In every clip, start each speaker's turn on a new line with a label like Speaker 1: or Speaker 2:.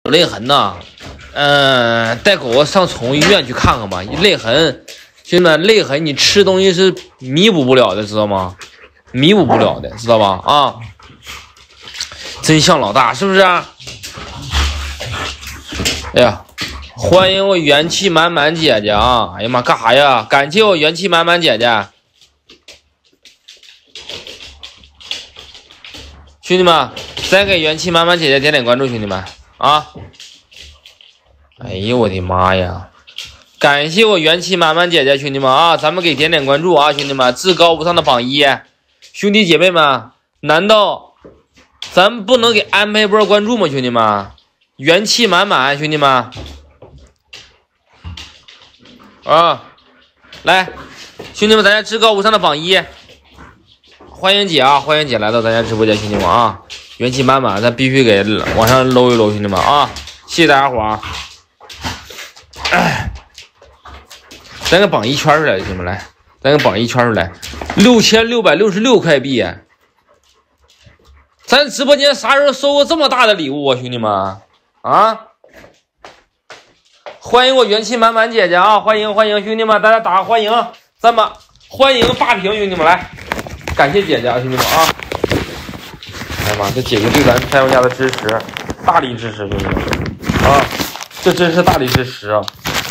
Speaker 1: 泪痕呐，带狗上宠物医院去看看吧。泪痕，兄弟们，泪痕你吃东西是弥补不了的，知道吗？弥补不了的，知道吧？啊，真像老大，是不是？哎呀，欢迎我元气满满姐姐啊！哎呀妈，干啥呀？感谢我元气满满姐姐。兄弟们，再给元气满满姐姐点点关注，兄弟们啊！哎呦我的妈呀！感谢我元气满满姐姐，兄弟们啊，咱们给点点关注啊，兄弟们，至高无上的榜一，兄弟姐妹们，难道咱们不能给安排一波关注吗？兄弟们，元气满满，兄弟们啊，来，兄弟们，咱家至高无上的榜一。欢迎姐啊，欢迎姐来到咱家直播间，兄弟们啊，元气满满，咱必须给往上搂一搂，兄弟们啊，谢谢大家伙儿。咱给榜一圈出来，兄弟们来，咱给榜一圈出来，6666块币，咱直播间啥时候收过这么大的礼物啊，兄弟们啊！欢迎我元气满满姐姐啊，欢迎欢迎，兄弟们，大家打个欢迎，咱们欢迎霸屏，兄弟们来。感谢姐姐啊，兄弟们啊！哎呀妈，这姐姐对咱三玩家的支持，大力支持，兄弟们啊！这真是大力支持啊！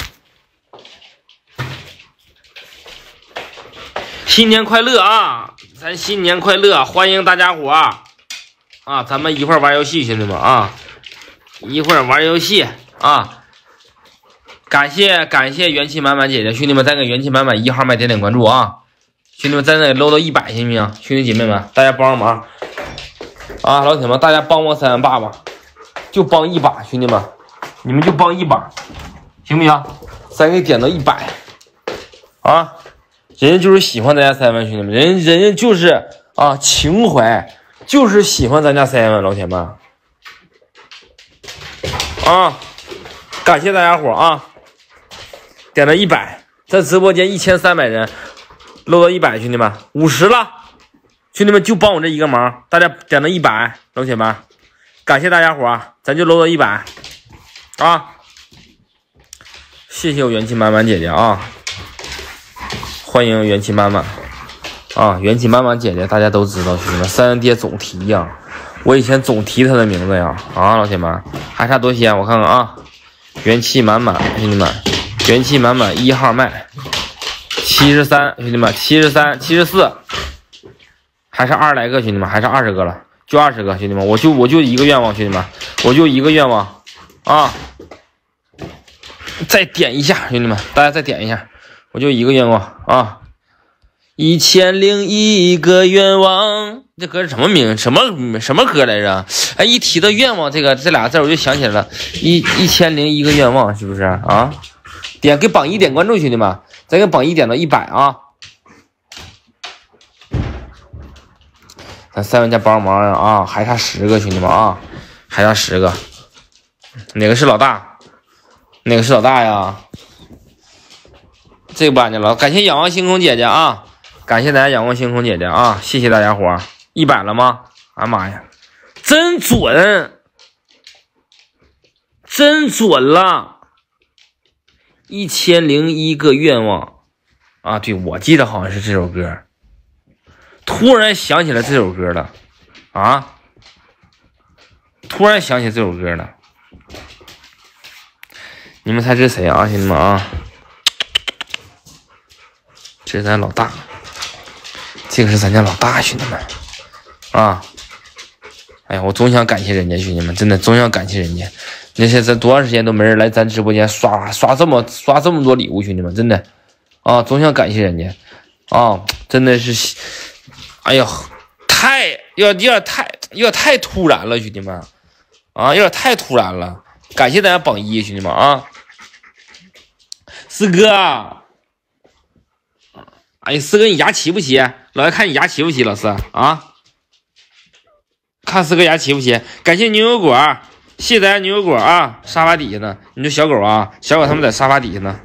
Speaker 1: 新年快乐啊！咱新年快乐，欢迎大家伙啊！咱们一会儿玩游戏，兄弟们啊！一会儿玩游戏啊！感谢元气满满姐姐，兄弟们再给元气满满1号麦点点关注啊！兄弟们，在那里搂到100，行不行？兄弟姐妹们，大家帮忙啊！老铁们，大家帮3万爸爸，就帮一把，兄弟们，你们就帮一把，行不行？咱给点到100啊！人家就是喜欢咱家3万，兄弟们，人家就是啊，情怀，就是喜欢咱家3万，老铁们啊！感谢大家伙啊！点了100，在直播间1300人。漏到100，兄弟们50了，兄弟们就帮我这一个忙，大家点到100，老铁们，感谢大家伙，咱就漏到100啊！谢谢我元气满满姐姐啊！欢迎元气满满啊！元气满满姐姐大家都知道，兄弟们，三人爹总提呀，我以前总提她的名字呀啊！老铁们，还差多些？我看看啊，元气满满，兄弟们，元气满满1号麦。73，兄弟们，73、74，还是20来个，兄弟们，还是20个了，就20个，兄弟们，我就一个愿望，兄弟们，我就一个愿望啊！再点一下，兄弟们，大家再点一下，我就一个愿望啊！1001个愿望，这歌是什么名？什么歌来着？哎，一提到愿望这俩字，我就想起来了，1001个愿望，是不是啊？给榜一点关注，兄弟们。咱给榜一点到100啊！咱3万家帮忙啊！还差10个，兄弟们啊，还差10个。哪个是老大？哪个是老大呀？这个不安全了。感谢仰望星空姐姐啊！感谢大家仰望星空姐姐啊！谢谢大家伙，100了吗？啊妈呀，真准，真准了！1001个愿望啊！对，我记得好像是这首歌，突然想起来这首歌了啊！突然想起这首歌了，你们猜这是谁啊，兄弟们啊？这是咱老大，这个是咱家老大，兄弟们啊！哎呀，我总想感谢人家，兄弟们，真的总想感谢人家。那些咱多长时间都没人来咱直播间刷这么多礼物，兄弟们，真的啊，总想感谢人家啊，真的是，哎呀，有点太突然了，兄弟们啊，有点太突然了，感谢大家榜一，兄弟们啊，四哥，哎，四哥你牙齐不齐？老爷看你牙齐不齐，老四啊，看四哥牙齐不齐？感谢牛油果。谢谢大家牛油果啊，沙发底下呢。你说小狗啊，小狗他们在沙发底下呢。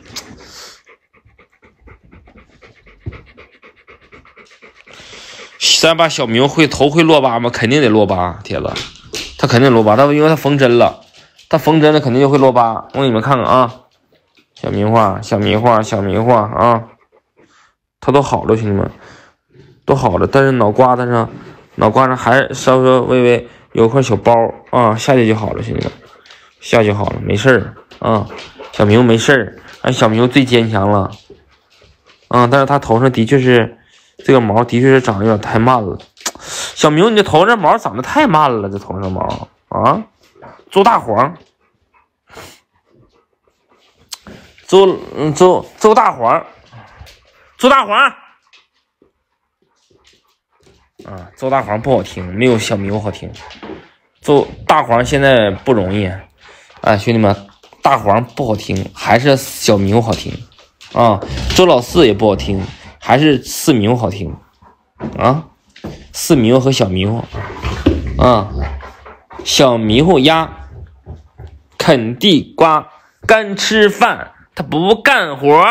Speaker 1: 咱把小明头会落疤吗？肯定得落疤，铁子，他肯定落疤，因为他缝针了， 它缝针了肯定就会落疤。我给你们看看啊，小迷画，小迷画，小迷画啊，它都好了，兄弟们，都好了。但是脑瓜子上还稍微有块小包啊，下去就好了，兄弟们，下就好了，没事儿啊。小迷糊没事儿，小迷糊最坚强了啊。但是它头上的确是这个毛的确是长得有点太慢了。小迷糊，你这头上这毛长得太慢了，这头上毛啊，周大黄，周大黄，周大黄啊，周大黄不好听，没有小迷糊好听。周大黄现在不容易啊，兄弟们，大黄不好听，还是小迷糊好听啊。周老四也不好听，还是四迷糊好听啊。四迷糊和小迷糊啊，小迷糊鸭啃地瓜干吃饭，他不干活。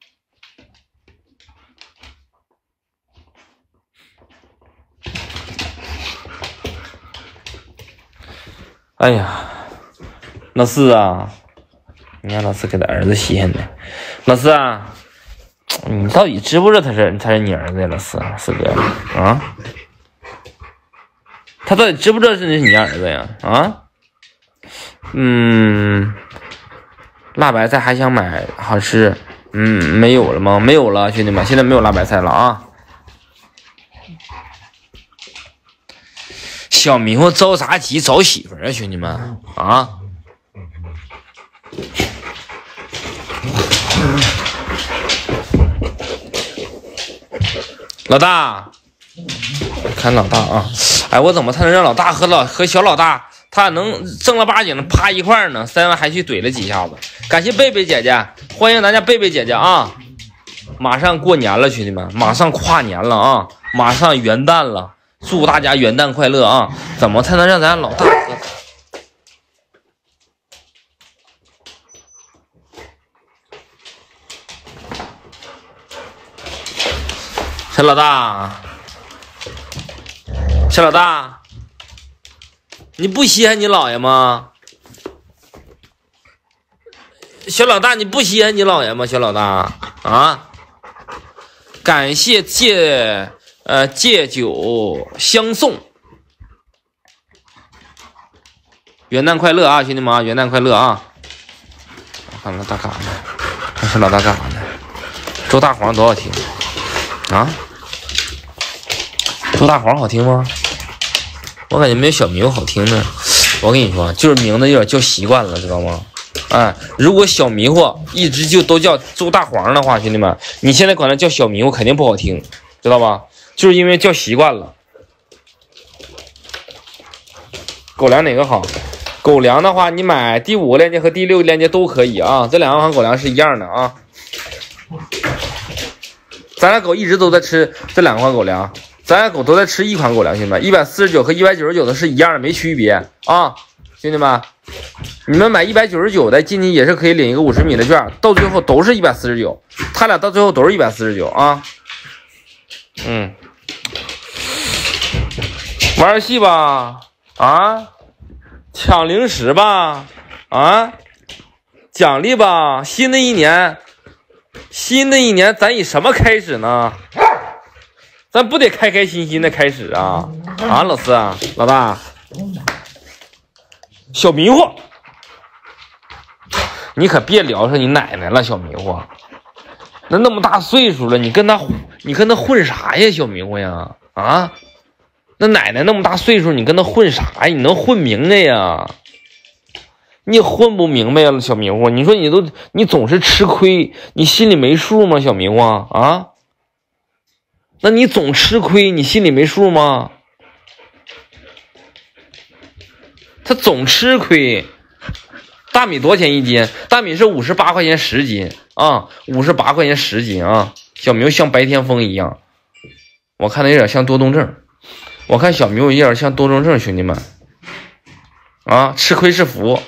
Speaker 1: 哎呀，老四啊，你看老四给他儿子稀罕的。老四啊，你到底知不知道他是你儿子呀？老四哥啊，他到底知不知道是你儿子呀？啊，辣白菜还想买，好像是没有了吗？没有了，兄弟们，现在没有辣白菜了啊。小迷糊着啥急找媳妇啊，兄弟们啊！老大，看老大啊！哎，我怎么才能让老大和小老大他能正儿八经的趴一块儿呢？3万还去怼了几下子，感谢贝贝姐姐，欢迎大家贝贝姐姐啊！马上过年了，兄弟们，马上跨年了啊，马上元旦了。祝大家元旦快乐啊！怎么才能让咱老大和小老大，你不稀罕你姥爷吗？小老大，你不稀罕你姥爷吗？小老大啊！感谢借酒相送，元旦快乐啊，兄弟们啊，元旦快乐啊！看老大干啥呢？看小老大干啥呢？周大黄多好听啊！周大黄好听吗？我感觉没有小迷糊好听呢。我跟你说，就是名字有点叫习惯了，知道吗？哎，如果小迷糊一直就都叫周大黄的话，兄弟们，你现在管他叫小迷糊肯定不好听，知道吧？就是因为叫习惯了。狗粮哪个好？狗粮的话，你买第5个链接和第6个链接都可以啊，这2款狗粮是一样的啊。咱俩狗一直都在吃这2款狗粮，咱俩狗都在吃一款狗粮，兄弟们，149和199的是一样的，没区别啊，兄弟们，你们买199的进去也是可以领一个50米的券，到最后都是149，他俩到最后都是149啊。玩游戏吧，啊，抢零食吧，啊，奖励吧。新的一年咱以什么开始呢？咱不得开开心心的开始啊！啊，老四啊，老大，小迷糊，你可别聊上你奶奶了，小迷糊。那么大岁数了，你跟他混啥呀，小迷糊呀？啊？那奶奶那么大岁数，你跟他混啥呀？你能混明白呀？你混不明白了，小迷糊。你说你总是吃亏，你心里没数吗，小迷糊啊？那你总吃亏，你心里没数吗？他总吃亏。大米多少钱一斤？大米是58块钱10斤啊，58块钱10斤啊。小迷糊像白天风一样，我看他有点像多动症。我看小迷糊有点像多动症，兄弟们啊，吃亏是福。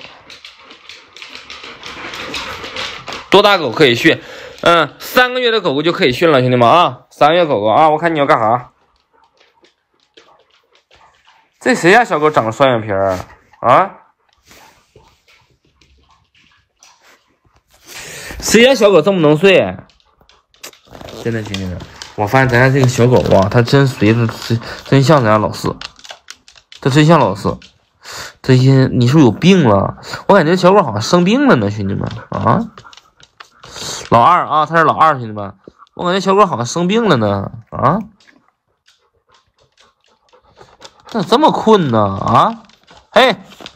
Speaker 1: 多大狗可以训？3个月的狗狗就可以训了，兄弟们啊，3个月狗狗啊，我看你要干啥？这谁家小狗长双眼皮啊？ 谁家小狗这么能睡？真的，兄弟们，我发现咱家这个小狗啊，它真随着真像咱家老四，它真像老四。这些你是不是有病了？我感觉小狗好像生病了呢，兄弟们啊！老二啊，他是老二，兄弟们，我感觉小狗好像生病了呢啊！咋这么困呢啊？嘿！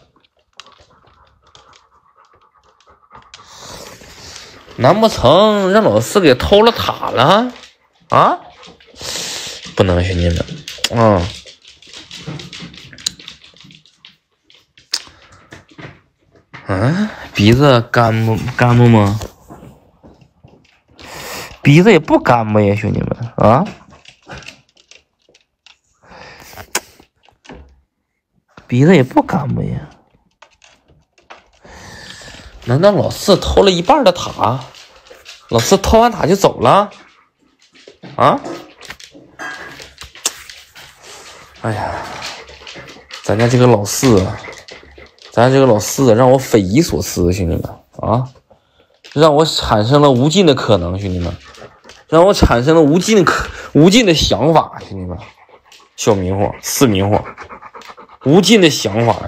Speaker 1: 难不成让老四给偷了塔了啊？不能，兄弟们，鼻子干不吗？鼻子也不干巴呀，兄弟们啊！鼻子也不干巴呀。难道老四偷了一半的塔？老四偷完塔就走了？啊？哎呀，咱家这个老四让我匪夷所思，兄弟们啊，让我产生了无尽的可能，兄弟们，让我产生了无尽的想法，兄弟们，小迷糊，四迷糊，无尽的想法呀。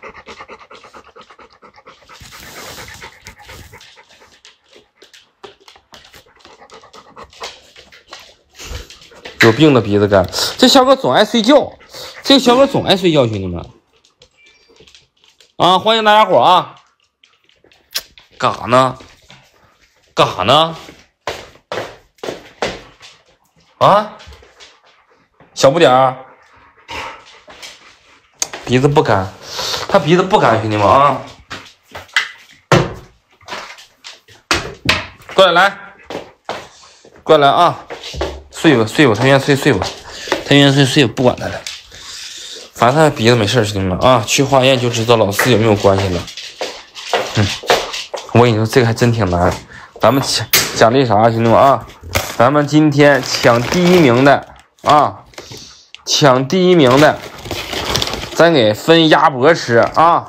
Speaker 1: 有病的鼻子干，这小狗总爱睡觉，这小狗总爱睡觉，兄弟们啊！欢迎大家伙啊！干啥呢？干啥呢？啊！小不点儿，鼻子不干，他鼻子不干，兄弟们啊！过来，来，过来啊！睡吧，他愿意睡吧，他愿意睡吧，不管他了。反正他鼻子没事，兄弟们啊，去化验就知道老四有没有关系了。我跟你说，这个还真挺难。咱们奖励啥，兄弟们啊？咱们今天抢第一名的啊，抢第一名的，咱给分鸭脖吃啊。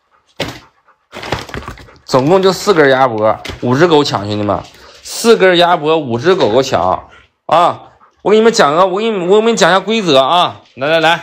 Speaker 1: 总共就4根鸭脖，5只狗抢，兄弟们，4根鸭脖，5只狗狗抢啊！我给你们讲一下规则啊！来，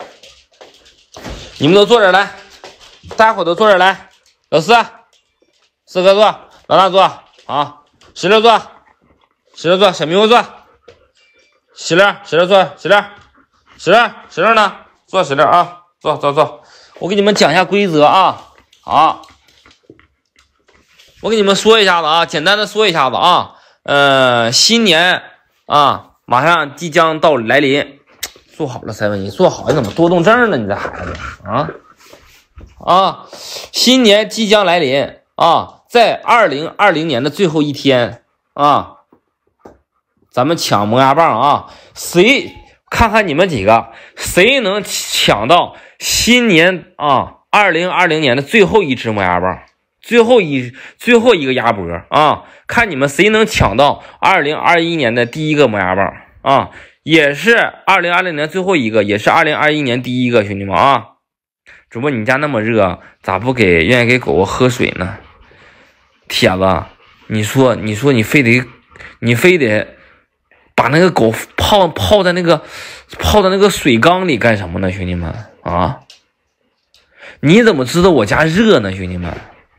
Speaker 1: 你们都坐这儿来，大家伙都坐这儿来。老四哥坐，老大坐啊，石榴坐，小迷糊坐，石榴坐，石榴呢？坐石榴啊，坐。我给你们讲一下规则啊，好。我给你们说一下子啊，简单的说一下子啊，新年啊，马上即将来临，做好了3文1，做好你怎么多动症呢？你这孩子啊，新年即将来临啊，在2020年的最后一天啊，咱们抢磨牙棒啊，看看你们几个谁能抢到新年啊2020年的最后一支磨牙棒。最后一个鸭脖啊，看你们谁能抢到2021年的第一个磨牙棒啊，也是2020年最后一个，也是2021年第一个，兄弟们啊！主播你家那么热，咋不愿意给狗狗喝水呢？铁子，你说你非得把那个狗泡在那个水缸里干什么呢，兄弟们啊？你怎么知道我家热呢，兄弟们？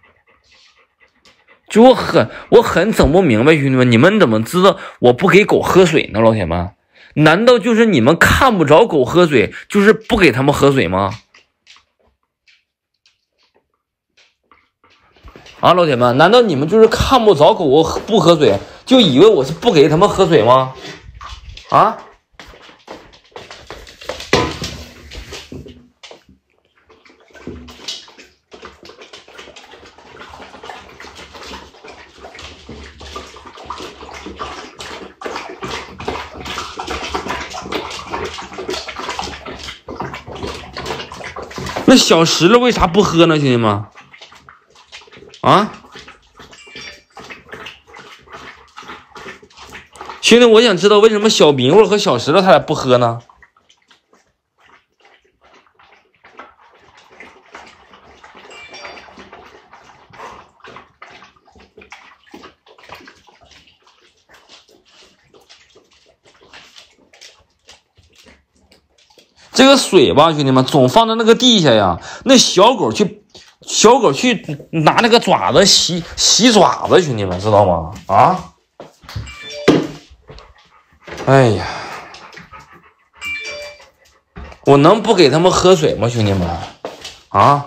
Speaker 1: 就我很整不明白，兄弟们，你们怎么知道我不给狗喝水呢？老铁们，难道就是你们看不着狗喝水，就是不给他们喝水吗？啊，老铁们，难道你们就是看不着狗狗不喝水，就以为我是不给他们喝水吗？啊？那小石榴为啥不喝呢，兄弟们？啊，兄弟，我想知道为什么小迷糊和小石榴他俩不喝呢？ 这个水吧，兄弟们，总放在那个地下呀，那小狗去拿那个爪子洗爪子，兄弟们知道吗？啊！哎呀，我能不给他们喝水吗，兄弟们？啊！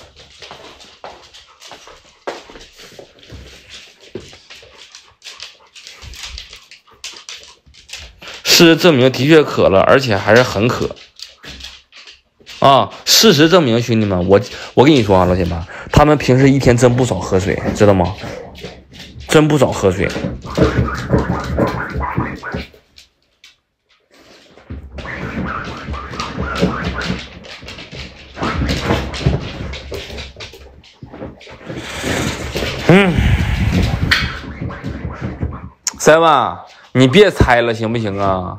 Speaker 1: 事实证明的确渴了，而且还是很渴。啊！事实证明，兄弟们，我跟你说啊，老铁们，他们平时一天真不少喝水，知道吗？真不少喝水。三万，你别猜了，行不行啊？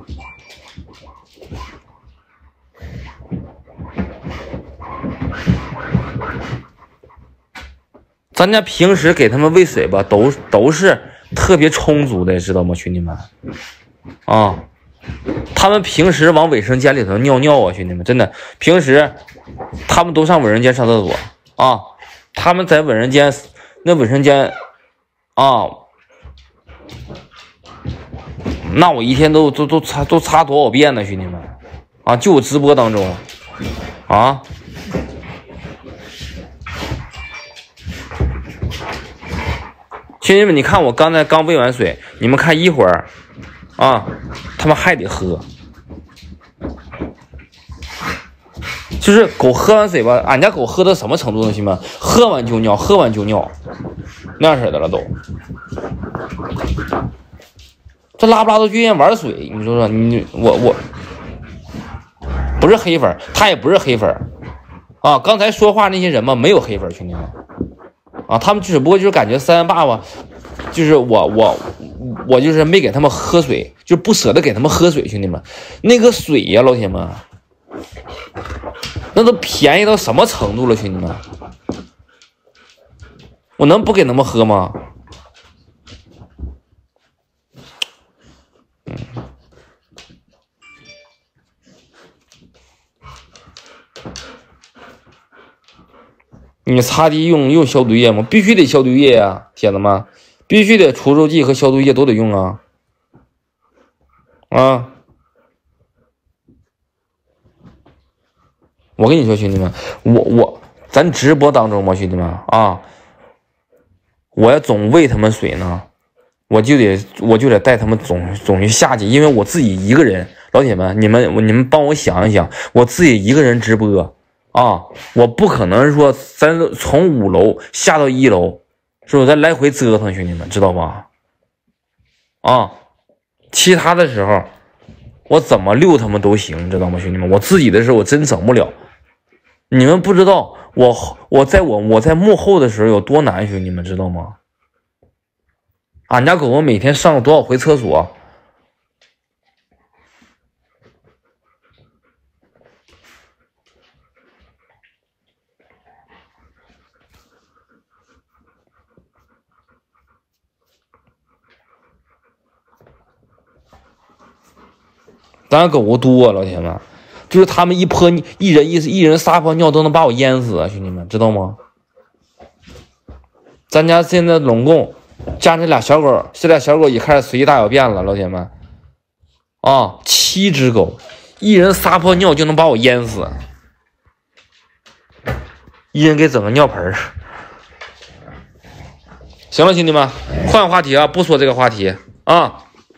Speaker 1: 咱家平时给他们喂水吧，都是特别充足的，知道吗，兄弟们？啊，他们平时往卫生间里头尿尿啊，兄弟们，真的，平时他们都上卫生间上厕所啊，他们在卫生间那卫生间啊，那我一天都擦多少遍呢，兄弟们啊，就我直播当中啊。兄弟们，你看我刚才刚喂完水，你们看一会儿，啊，他们还得喝，就是狗喝完水吧，俺家狗喝到什么程度，兄弟们，喝完就尿，喝完就尿，那样式的了都。这拉不拉都就愿意玩水，你说说，我不是黑粉，他也不是黑粉，啊，刚才说话那些人嘛，没有黑粉，兄弟们。啊，他们只不过就是感觉三爸爸，就是我就是没给他们喝水，就不舍得给他们喝水，兄弟们，那个水呀，老铁们，那都便宜到什么程度了，兄弟们，我能不给他们喝吗？你擦地用消毒液吗？必须得消毒液呀，铁子们，必须得除臭剂和消毒液都得用啊！啊！我跟你说，兄弟们，咱直播当中嘛，兄弟们啊，我要总喂他们水呢，我就得带他们总去下去，因为我自己一个人，老铁们，你们帮我想一想，我自己一个人直播。啊，我不可能说咱从5楼下到1楼，是不是？咱来回折腾，兄弟们知道吧？啊，其他的时候我怎么溜他们都行，知道吗，兄弟们？我自己的时候我真整不了，你们不知道我在幕后的时候有多难，兄弟们知道吗？俺家狗狗每天上了多少回厕所？咱狗狗多，老铁们，就是他们一人撒泡尿都能把我淹死啊，兄弟们知道吗？咱家现在拢共加这俩小狗，这俩小狗也开始随地大小便了，老铁们啊，7只狗，一人撒泡尿就能把我淹死，一人给整个尿盆。行了，兄弟们，换话题啊，不说这个话题啊。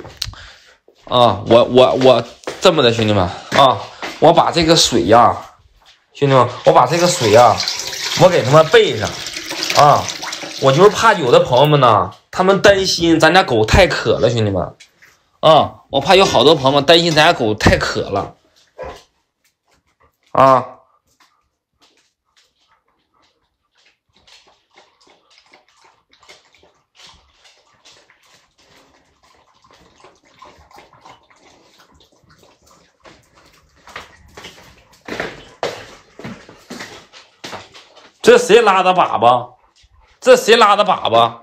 Speaker 1: 我这么的，兄弟们啊，我把这个水呀，兄弟们，我把这个水呀，我给他们备上啊，我就是怕有的朋友们呢，他们担心咱家狗太渴了，兄弟们啊，我怕有好多朋友们担心咱家狗太渴了啊。这谁拉的粑粑？这谁拉的粑粑？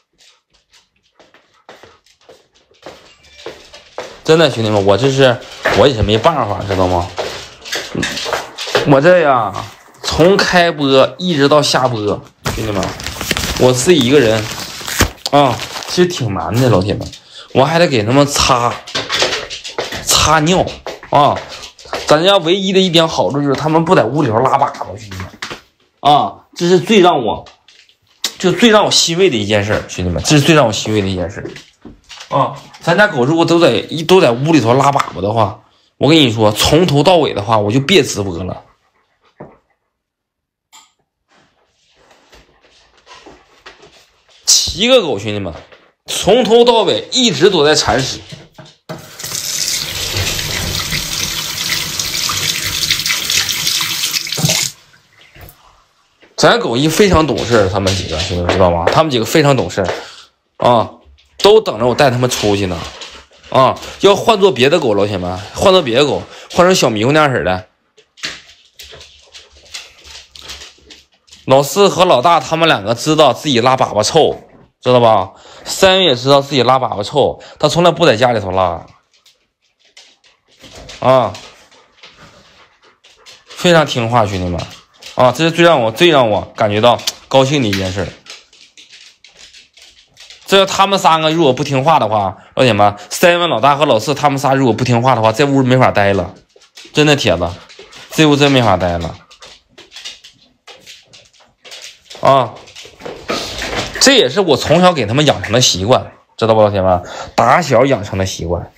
Speaker 1: 真的，兄弟们，我这是我也是没办法，知道吗？我这呀，从开播一直到下播，兄弟们，我自己一个人啊，其实挺难的，老铁们，我还得给他们擦尿啊。咱家唯一的一点好处就是他们不在屋里头拉粑粑，兄弟们啊，这是最让我欣慰的一件事，兄弟们，这是最让我欣慰的一件事啊。咱家狗如果都在屋里头拉粑粑的话，我跟你说，从头到尾的话，我就别直播了。7个狗，兄弟们，从头到尾一直都在铲屎。咱狗一非常懂事，他们几个兄弟们知道吗？他们几个非常懂事啊，都等着我带他们出去呢。啊，要换做别的狗，老铁们，换做别的狗，换成小迷糊那样式的。老四和老大他们两个知道自己拉粑粑臭，知道吧？三也知道自己拉粑粑臭，他从来不在家里头拉。啊，非常听话，兄弟们。啊，这是最让我感觉到高兴的一件事。这他们3个如果不听话的话，老铁们，7老大和老四他们仨如果不听话的话，这屋没法待了，真的铁子，这屋真没法待了。啊，这也是我从小给他们养成的习惯，知道不，老铁们？打小养成的习惯。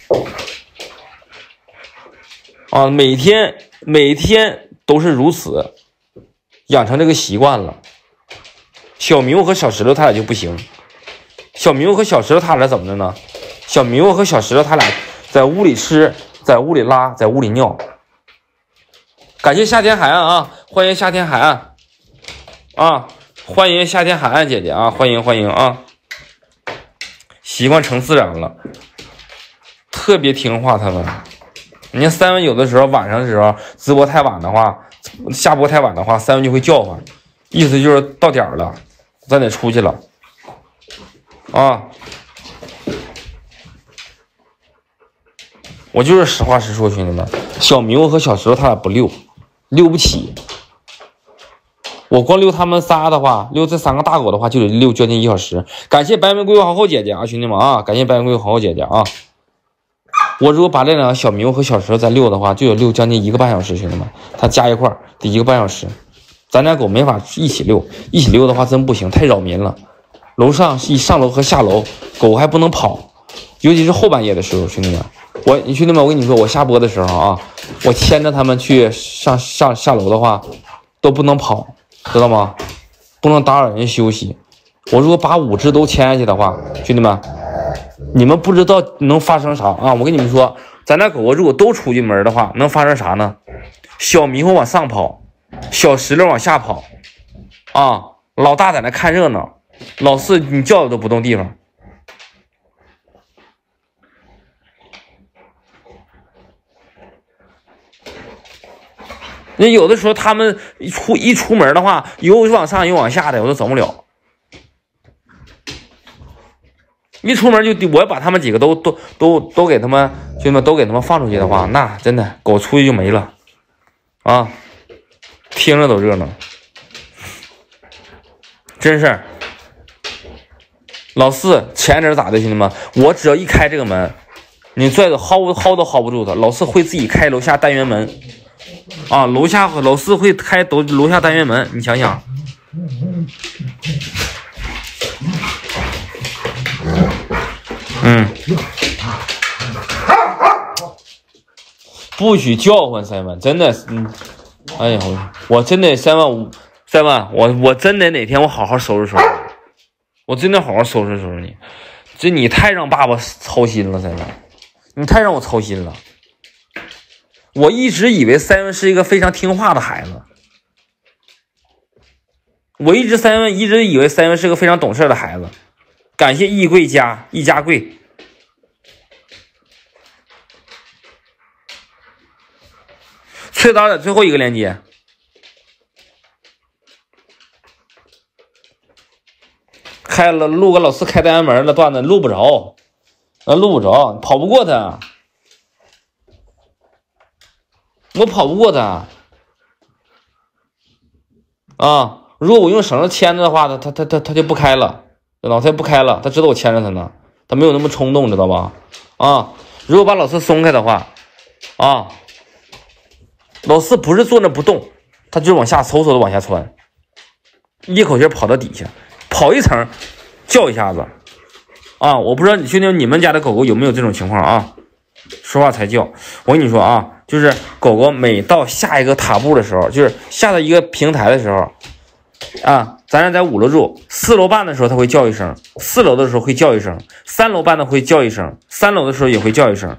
Speaker 1: 啊，每天都是如此。养成这个习惯了。小迷糊和小石头他俩就不行。小迷糊和小石头他俩怎么的呢？小迷糊和小石头他俩在屋里吃，在屋里拉，在屋里尿。感谢夏天海岸啊，欢迎夏天海岸啊，欢迎夏天海岸姐姐啊，欢迎啊！习惯成自然了，特别听话他们。人家3文有的时候晚上的时候直播太晚的话，下播太晚的话，3文就会叫唤，意思就是到点了，咱得出去了啊！我就是实话实说，兄弟们，小迷糊和小石头他俩不溜不起。我光溜他们仨的话，溜这3个大狗的话，就得溜将近1小时。感谢白玫瑰皇后姐姐啊，兄弟们啊，感谢白玫瑰皇后姐姐啊！我如果把这2个小迷糊和小石头再溜的话，就得溜将近1个半小时，兄弟们，它加一块得1个半小时。咱家狗没法一起溜，一起溜的话真不行，太扰民了。楼上一上楼和下楼，狗还不能跑，尤其是后半夜的时候，兄弟们，兄弟们，我跟你说，我下播的时候啊，我牵着他们去下楼的话，都不能跑，知道吗？不能打扰人休息。我如果把5只都牵下去的话，兄弟们，你们不知道能发生啥啊！我跟你们说，咱家狗狗如果都出去门的话，能发生啥呢？小迷糊往上跑，小石榴往下跑，啊，老大在那看热闹，老四你叫的都不动地方。那有的时候他们一出门的话，有往上有往下的，我都整不了。一出门就我把他们几个都给他们兄弟们都给他们放出去的话，那真的狗出去就没了啊！听着都热闹，真是。老四前阵咋的，兄弟们，我只要一开这个门，你拽着薅都薅不住他。老四会自己开楼下单元门啊，老四会开楼下单元门，你想想。不许叫唤，7万，真的，哎呀，我真的7万，我真的哪天我好好收拾收拾，我真的好好收拾收拾你，这你太让爸爸操心了，7万，你太让我操心了。我一直以为7万是一个非常听话的孩子，我一直以为7万是个非常懂事的孩子。感谢易家贵。崔导的最后一个链接，开了录个老四开单元门的段子录不着，跑不过他。 我跑不过它啊！如果我用绳子牵着的话，它就不开了，知道吗？它就不开了，它知道我牵着它呢，它没有那么冲动，知道吧？啊！如果把老四松开的话，啊，老四不是坐那不动，它就往下嗖嗖的往下窜，一口气跑到底下，跑一层叫一下子啊！我不知道兄弟你们家的狗狗有没有这种情况啊？说话才叫，我跟你说啊，就是狗狗每到下一个踏步的时候，就是下到一个平台的时候啊，咱俩在5楼住，4楼半的时候它会叫一声，4楼的时候会叫一声，3楼半的会叫一声，3楼的时候也会叫一声。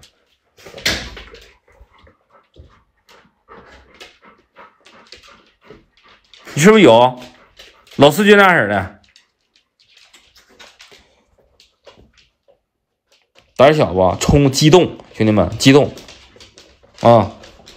Speaker 1: 你是不是有？老四就那样式的，胆小吧，冲激动，兄弟们激动啊！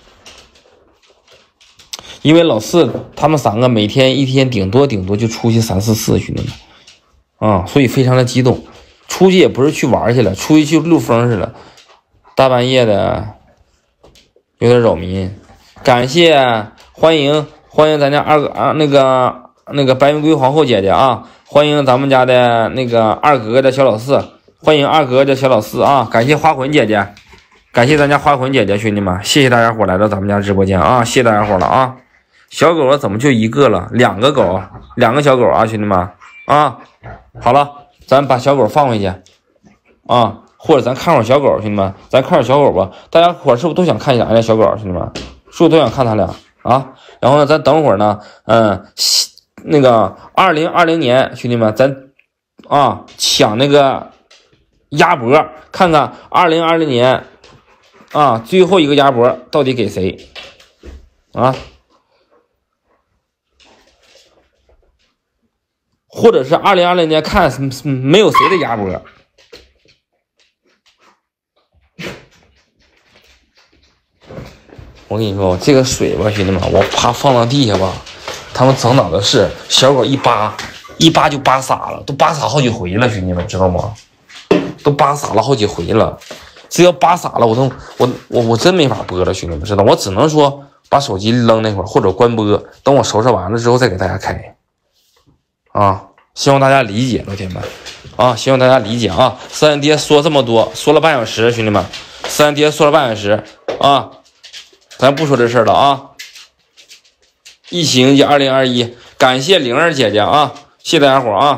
Speaker 1: 因为老四他们3个每天一天顶多就出去3、4次，兄弟们啊，所以非常的激动。出去也不是去玩去了，出去溜风去了，大半夜的有点扰民。感谢欢迎咱家那个白玫瑰皇后姐姐啊，欢迎咱们家的那个二哥哥的小老四，欢迎二哥哥的小老四啊！感谢花魂姐姐，感谢咱家花魂姐姐，兄弟们，谢谢大家伙来到咱们家直播间啊！谢谢大家伙了啊！小狗怎么就一个了？2个狗，2个小狗啊，兄弟们啊！好了，咱把小狗放回去啊，或者咱看会儿小狗，兄弟们，咱看会儿小狗吧。大家伙是不是都想看一下小狗？兄弟们，是不是都想看他俩啊？然后呢，咱等会儿呢，那个2020年，兄弟们，咱啊抢那个鸭脖，看看2020年啊最后一个鸭脖到底给谁啊？或者是2020年看没有谁的鸭脖。我跟你说，这个水吧，兄弟们，我怕放到地下吧，他们整哪的是小狗一扒就扒洒了，都扒洒好几回了，兄弟们知道吗？都扒洒了好几回了，这要扒洒了，我真没法播了，兄弟们知道，我只能说把手机扔那会儿或者关播，等我收拾完了之后再给大家开啊，希望大家理解，老铁们啊，希望大家理解啊。三爹说这么多，说了半小时，兄弟们，三爹说了半小时啊，咱不说这事儿了啊。疫情迎接2021，感谢灵儿姐姐啊，谢谢大家伙啊。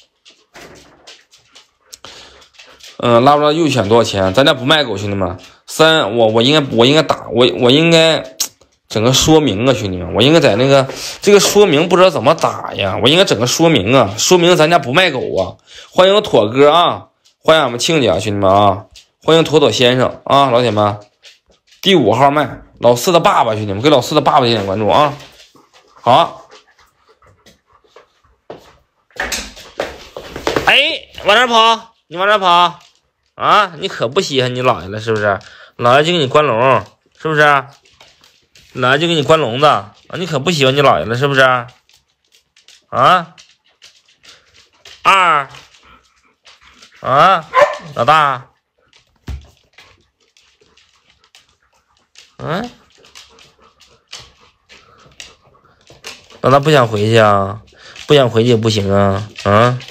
Speaker 1: 拉布拉幼犬多少钱？咱家不卖狗，兄弟们。我应该打我应该整个说明啊，兄弟们，我应该在那个这个说明不知道怎么打呀，我应该整个说明啊，说明咱家不卖狗啊。欢迎妥哥啊，欢迎俺们亲家，兄弟们啊，欢迎妥先生啊，老铁们。第5号卖老四的爸爸，兄弟们给老四的爸爸点点关注啊。好，哎，往哪跑？你往哪跑啊？你可不稀罕你姥爷了是不是？姥爷就给你关笼，是不是？姥爷就给你关笼子啊！你可不喜欢你姥爷了是不是？啊？2啊，老大，老大不想回去啊？不想回去也不行啊？啊？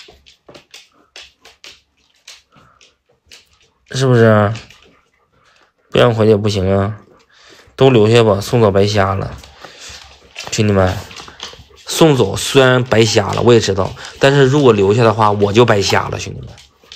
Speaker 1: 是不是？不想回去也不行啊？都留下吧，送走白瞎了，兄弟们。送走虽然白瞎了，我也知道，但是如果留下的话，我就白瞎了，兄弟们。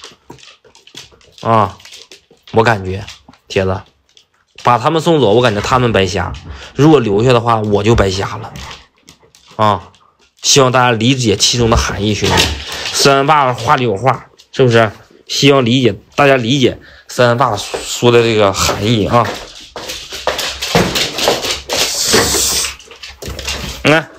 Speaker 1: 啊，我感觉，铁子，把他们送走，我感觉他们白瞎；如果留下的话，我就白瞎了。啊，希望大家理解其中的含义，兄弟们。三爸爸话里有话，是不是？希望大家理解三爸爸说的这个含义啊。你看，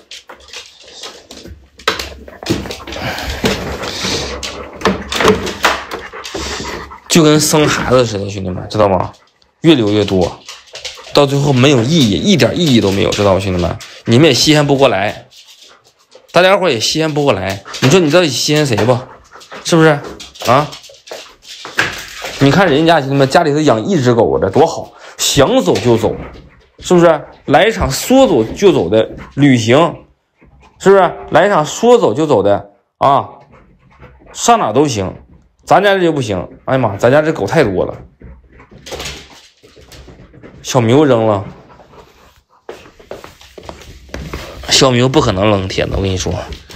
Speaker 1: 就跟生孩子似的，兄弟们知道吗？越留越多，到最后没有意义，一点意义都没有，知道吗，兄弟们？你们也稀罕不过来，大家伙也稀罕不过来。你说你到底稀罕谁吧？是不是啊？你看人家兄弟们家里头养1只狗的多好，想走就走， 是不是？来一场说走就走的旅行，是不是？来一场说走就走的啊，上哪都行。咱家这就不行，哎呀妈，咱家这狗太多了。小牛扔了，小牛不可能扔铁子，我跟你说，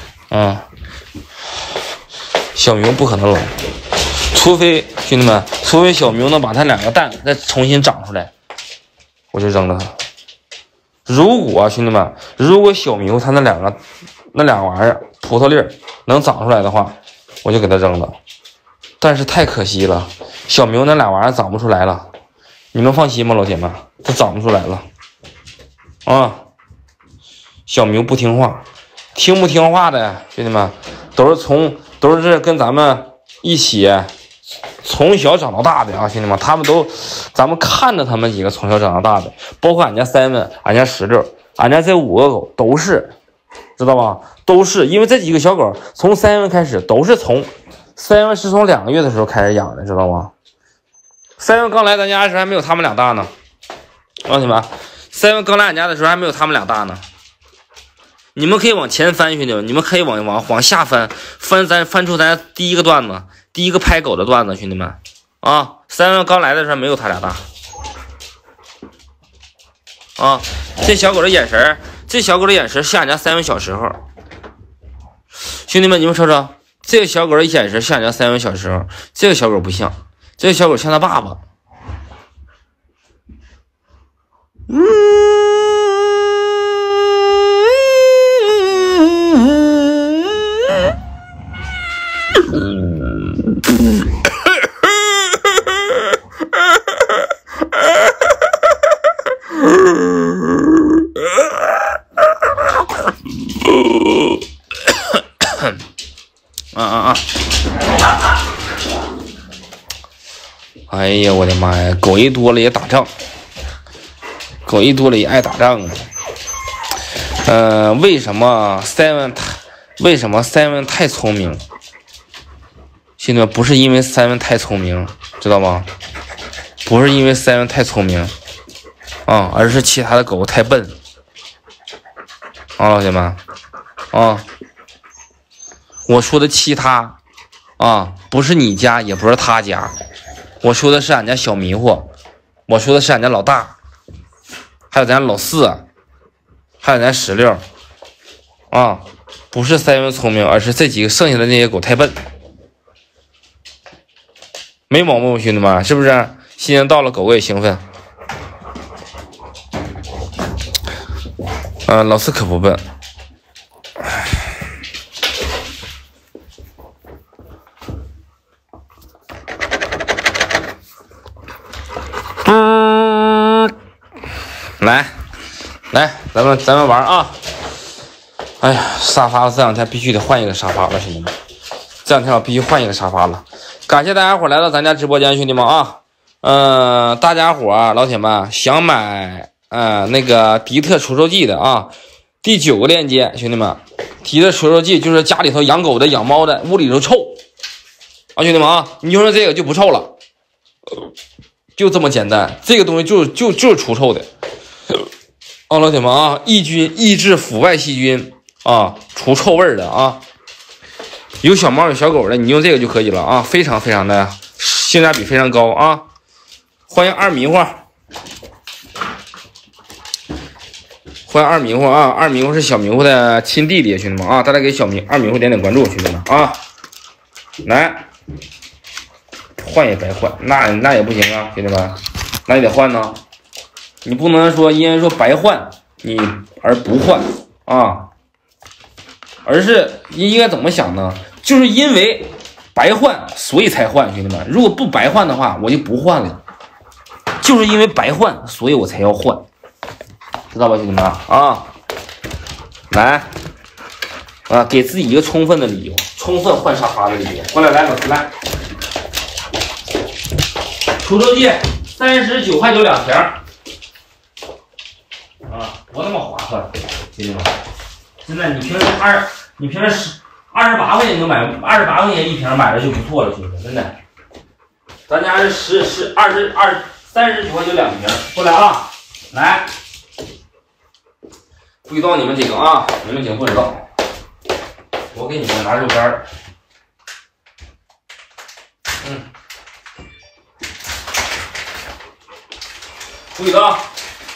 Speaker 1: 小牛不可能扔，除非兄弟们，除非小牛能把它2个蛋再重新长出来，我就扔了它。如果兄弟们，如果小牛它那俩玩意儿葡萄粒儿能长出来的话，我就给它扔了。但是太可惜了，小牛那俩玩意儿长不出来了。你们放心吧，老铁们，它长不出来了啊！小牛不听话，听不听话的兄弟们，都是跟咱们一起从小长到大的啊，兄弟们，咱们看着他们几个从小长到大的，包括俺家Simon、俺家16、俺家这5个狗都是，知道吧？都是因为这几个小狗从Simon开始，都是从Simon是从2个月的时候开始养的，知道吗？Simon刚来咱家的时候还没有他们俩大呢，老铁们，Simon刚来俺家的时候还没有他们俩大呢。你们可以往前翻，兄弟们，你们可以往下翻出咱第一个段子，第一个拍狗的段子，兄弟们啊，Simon刚来的时候没有他俩大啊。这小狗的眼神像俺家Simon小时候，兄弟们，你们瞅瞅，这个小狗的眼神像俺家Simon小时候，这个小狗不像。这个小狗像他爸爸，哎呀，我的妈呀！狗一多了也打仗，狗一多了也爱打仗啊。为什么 Simon 太聪明？兄弟们，不是因为 Simon 太聪明，知道吗？不是因为 Simon 太聪明啊，而是其他的狗太笨啊，老铁们啊！我说的其他啊，不是你家，也不是他家。我说的是俺家小迷糊，我说的是俺家老大，还有咱家老4，还有咱16啊，不是Simon聪明，而是这几个剩下的那些狗太笨，没毛病，兄弟们，是不是？新年到了，狗狗也兴奋。老4可不笨。来，咱们玩啊！哎呀，沙发这2天必须得换一个沙发了，兄弟们，这2天我必须换一个沙发了。感谢大家伙来到咱家直播间，兄弟们啊！大家伙老铁们想买那个迪特除臭剂的啊，第9个链接，兄弟们，迪特除臭剂就是家里头养狗的、养猫的，屋里头臭啊，兄弟们啊，你用上这个就不臭了，就这么简单，这个东西就是除臭的。老铁们啊，抑制腐败细菌啊，除臭味的啊，有小猫有小狗的，你用这个就可以了啊，非常非常的性价比非常高啊！欢迎二迷糊，欢迎二迷糊啊！二迷糊是小迷糊的亲弟弟，兄弟们啊，大家给二迷糊点点关注，兄弟们啊！来，换也白换，那也不行啊，兄弟们，那也得换呢。你不能说因为说白换你而不换啊，而是应该怎么想呢？就是因为白换所以才换，兄弟们，如果不白换的话我就不换了，就是因为白换所以我才要换，知道吧，兄弟们啊？来啊，给自己一个充分的理由，充分换沙发的理由。过来，老师来，除臭剂39.9块2瓶。不那么划算，兄弟们！现在你平时28块钱就买，28块钱1瓶买了就不错了，兄弟，真的。咱家是39.9块2瓶，过来啊！来， 不知道你们几个啊，你们几个不知道。我给你们拿肉干儿。注意了啊！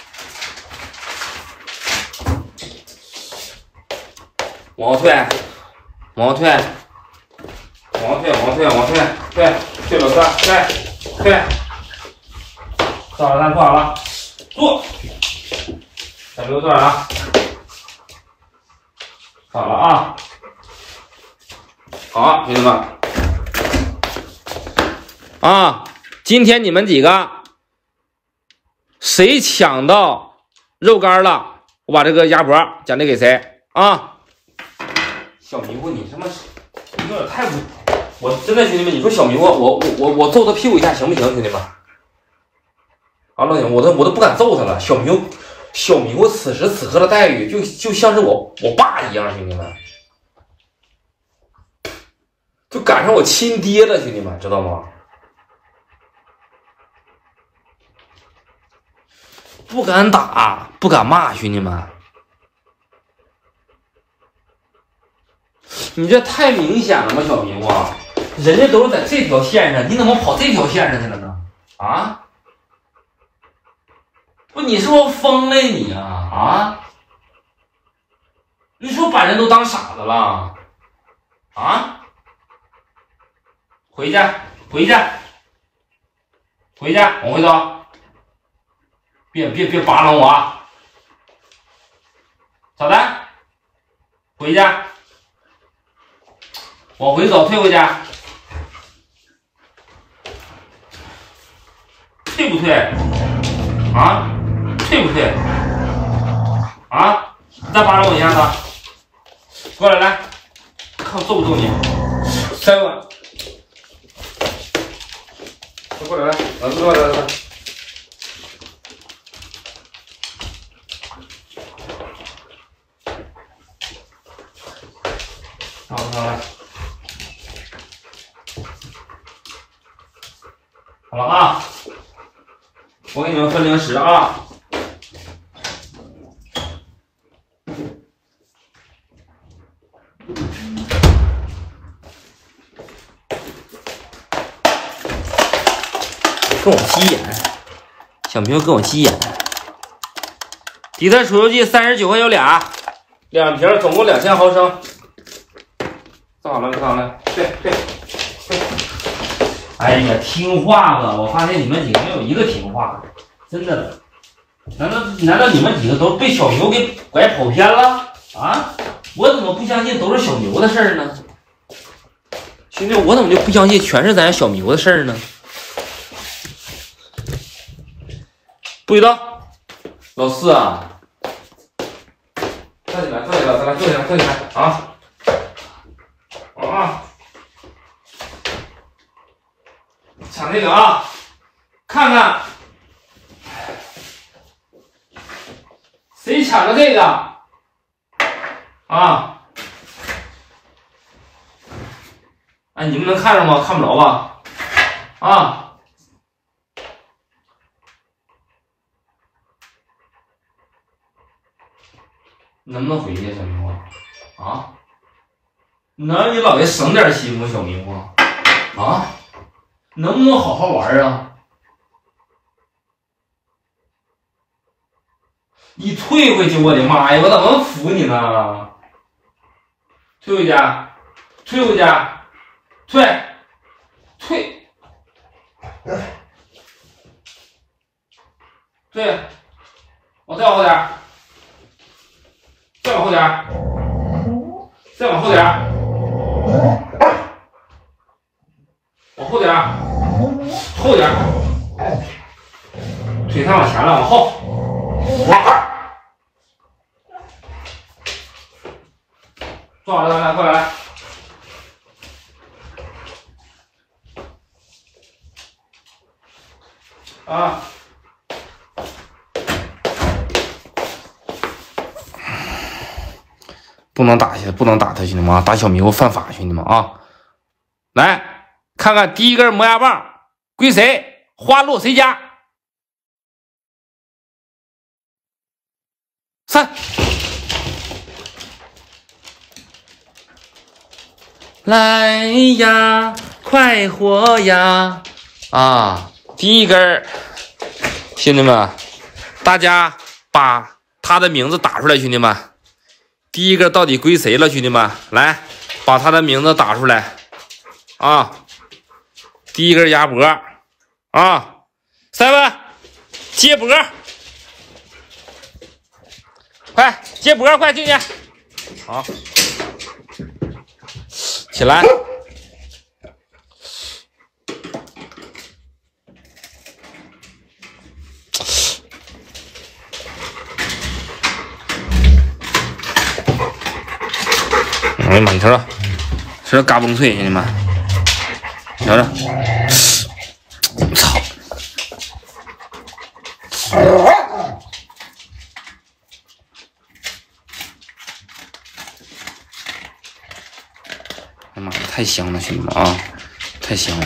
Speaker 1: 往后退，往后退，往后退，往后退，往后退，退老三，退。坐好了，坐好了，坐。小刘坐好了，好了啊。好，兄弟们啊，今天你们几个谁抢到肉干了，我把这个鸭脖奖励给谁啊？小迷糊，你他妈有点太不，我真的兄弟们，你说小迷糊，我揍他屁股一下行不行，兄弟们？啊，老铁，我都不敢揍他了。小迷糊此时此刻的待遇就像是我爸一样，兄弟们，就赶上我亲爹了，兄弟们，知道吗？不敢打，不敢骂，兄弟们，你这太明显了吗，小迷糊？人家都是在这条线上，你怎么跑这条线上去了呢？啊？不，你是不是疯了你啊？啊？你是不是把人都当傻子了？啊？回家，回家，回家，往回走。别扒拉我啊！小丹，回家，往回走，退回家，退不退？啊？退不退？啊？再扒拉我一下子，过来，来，看我揍不揍你？再过来，过来，来，过来，来。好了，好了啊！我给你们分零食啊！跟我急眼，小朋友跟我急眼。底特除油剂39块有俩，2瓶，总共2000毫升。坐好了，坐好了，对。哎呀，听话了！我发现你们几个没有一个听话的，真的。难道你们几个都被小牛给拐跑偏了啊？我怎么不相信都是小牛的事儿呢？兄弟，我怎么就不相信全是咱小牛的事儿呢？不知道，老四啊，站起来，坐起来，咱俩坐起来啊！啊！抢这个啊！看看谁抢了这个啊！哎，你们能看着吗？看不着吧？啊！能不能回去，小迷糊？啊？能让你姥爷省点心吗，小迷糊？啊？能不能好好玩啊？你退回去，我的妈呀！我怎么服你呢？退回家，退回家，退，往再往后点，再往后点，再往后点，往后点，后点，腿太往前了，往后。坐好了，咱俩过来。啊！不能打他，不能打他，兄弟们啊！打小迷糊犯法，兄弟们啊！来看看第一根磨牙棒归谁？花落谁家？3、 来呀，快活呀！啊，第一根，兄弟们，大家把他的名字打出来，兄弟们。第一个到底归谁了，兄弟们？来，把他的名字打出来啊！第一根鸭脖啊，7接脖，快接脖，快进去！好，起来。哎呀妈，你瞅瞅，这嘎嘣脆，兄弟们，瞧瞧，操！哎呀妈，太香了，兄弟们啊，太香了，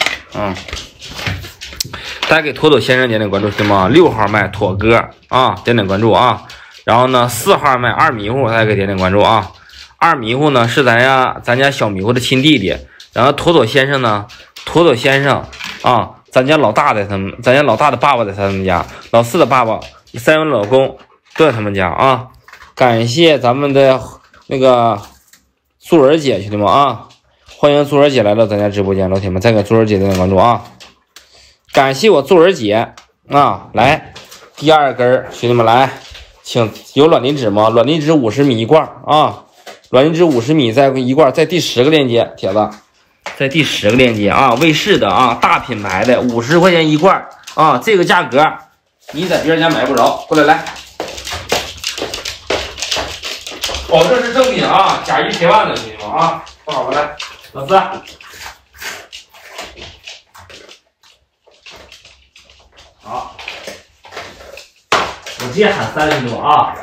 Speaker 1: 大家给妥妥先生点点关注，行吗？6号麦妥哥啊，点点关注啊。然后呢，4号麦二迷糊，大家给点点关注啊。二迷糊呢是咱家小迷糊的亲弟弟，然后妥妥先生呢，啊，咱家老大的爸爸在他们家，老四的爸爸3位老公都在他们家啊。感谢咱们的那个素儿姐，兄弟们啊，欢迎素儿姐来到咱家直播间，老铁们再给素儿姐点点关注啊。感谢我素儿姐啊，来第二根，兄弟们来，请有卵磷脂吗？卵磷脂50米一罐啊。卵磷脂50米在一罐，在第10个链接，铁子，在第10个链接啊，卫士的啊，大品牌的50块钱一罐啊，这个价格你在别人家买不着。过来来，保证是正品啊，假一赔万的，兄弟们啊，放好过来，老四，好，我直接喊3，兄弟们啊。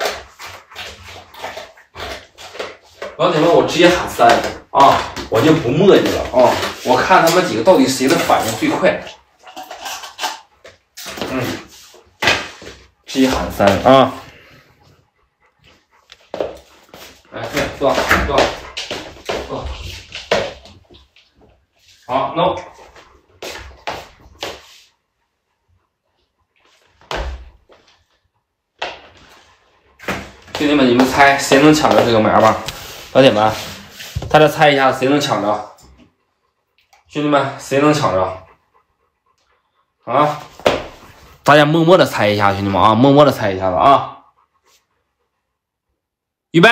Speaker 1: 老铁们，我直接喊3啊，我就不磨叽了啊！我看他们几个到底谁的反应最快。直接喊3啊！来，对，坐。好 ，no。兄弟们，你们猜谁能抢着这个苗吧？老铁们，大家猜一下谁能抢着？兄弟们，谁能抢着？啊！大家默默的猜一下，兄弟们啊，默默的猜一下子啊！预备！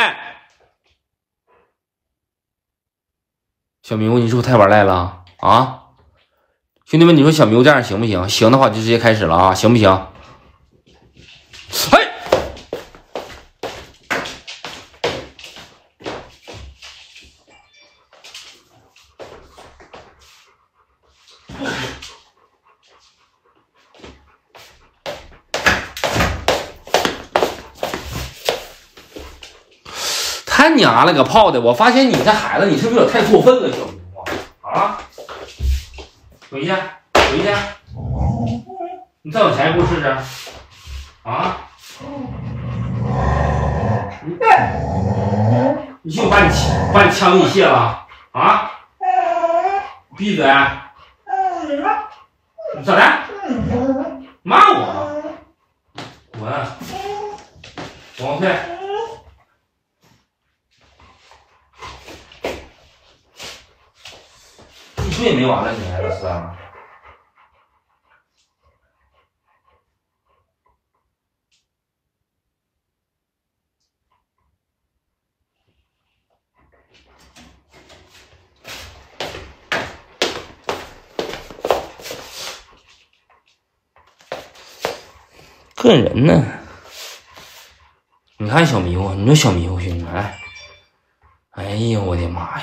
Speaker 1: 小迷糊，你是不是太玩赖了啊？兄弟们，你说小迷糊这样行不行？行的话就直接开始了啊，行不行？嘿！他娘了个炮的！我发现你这孩子，你是不是有点太过分了，小迷糊啊？回去，你再往前一步试试啊！你信我把你枪给你卸了啊！闭嘴！你咋的？骂我？滚！往后退！你说也没完了，你还老四啊？个人呢？你看小迷糊，你说小迷糊兄弟们，哎呀，我的妈呀！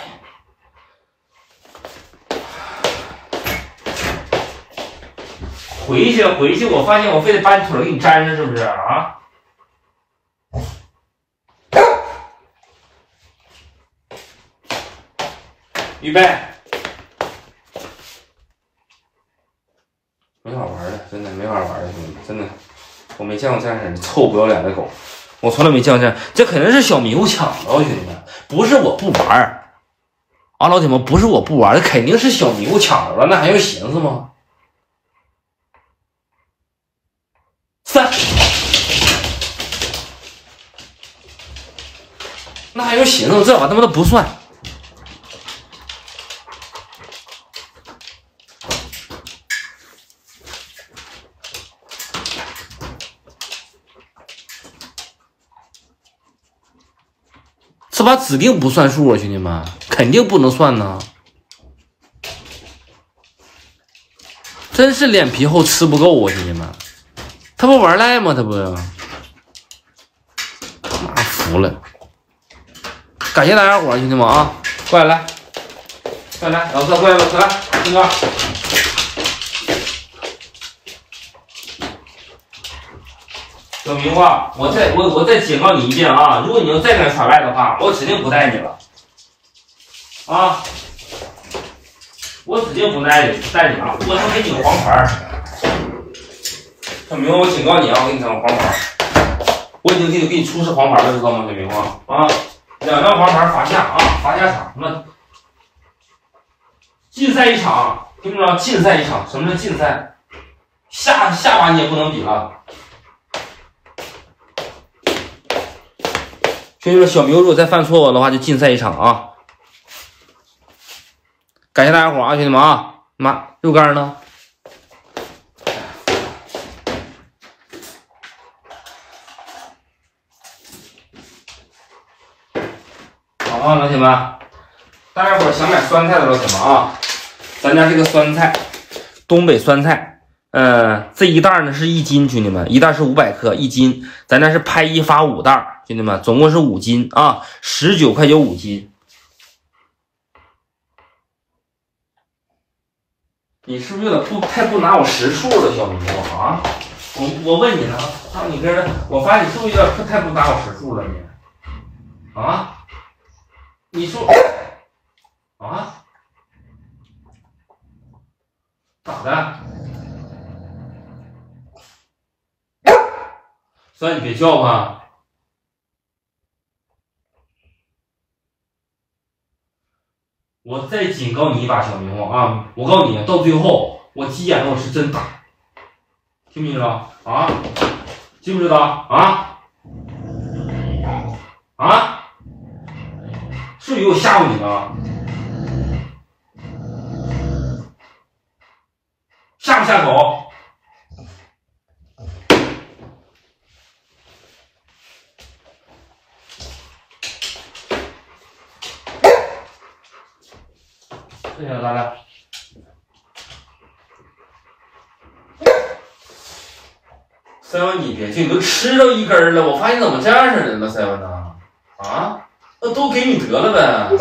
Speaker 1: 回去，我发现我非得把你腿给你粘上，是不是啊？预备，没法玩了，真的没法玩了，兄弟们，真的，我没见过这样式的臭不要脸的狗，我从来没见过这样，这肯定是小迷糊抢的，兄弟们，不是我不玩啊，老铁们，不是我不玩，这肯定是小迷糊抢着了，那还用寻思吗？3，那还用寻思？这玩意他妈都不算。这把指定不算数啊，兄弟们，肯定不能算呢。真是脸皮厚吃不够啊，兄弟们，他不玩赖吗？他不，妈服了！感谢大家伙，兄弟们啊，过来来，过来，老四过来，老四来，兄弟。小明话，我再警告你一遍啊！如果你要再敢耍赖的话，我指定不带你了啊！我指定不带你了，我能给你个黄牌。小明，我警告你啊！我给你张黄牌，我已经给你出示黄牌了，知道吗？小明话啊，2张黄牌罚下啊，罚下场，什么禁赛1场，听不着？禁赛1场，什么叫禁赛？下把你也不能比了。兄弟们，小牛如果再犯错误的话，就禁赛1场啊！感谢大家伙啊，兄弟们啊！妈，肉干呢？好啊，老铁们，大家伙想买酸菜的老铁们啊，咱家这个酸菜，东北酸菜，这一袋呢是1斤，兄弟们，一袋是500克，1斤，咱家是拍1发5袋。兄弟们，总共是5斤啊，19块9 5斤。你是不是有点太不拿我实数了，小明啊？我问你呢，上你跟我发现你是不是有点太不拿我实数了你？啊？你说啊？咋的？三，你别叫唤。我再警告你一把，小明啊！我告诉你，到最后我急眼了，我是真打，听不听着啊？知不知道啊？啊？是不是又吓唬你呢？吓不吓狗？这下咋的？塞文，你别进，你都吃到1根了，我发现怎么这样式的了，塞文呢？啊，那都给你得了呗。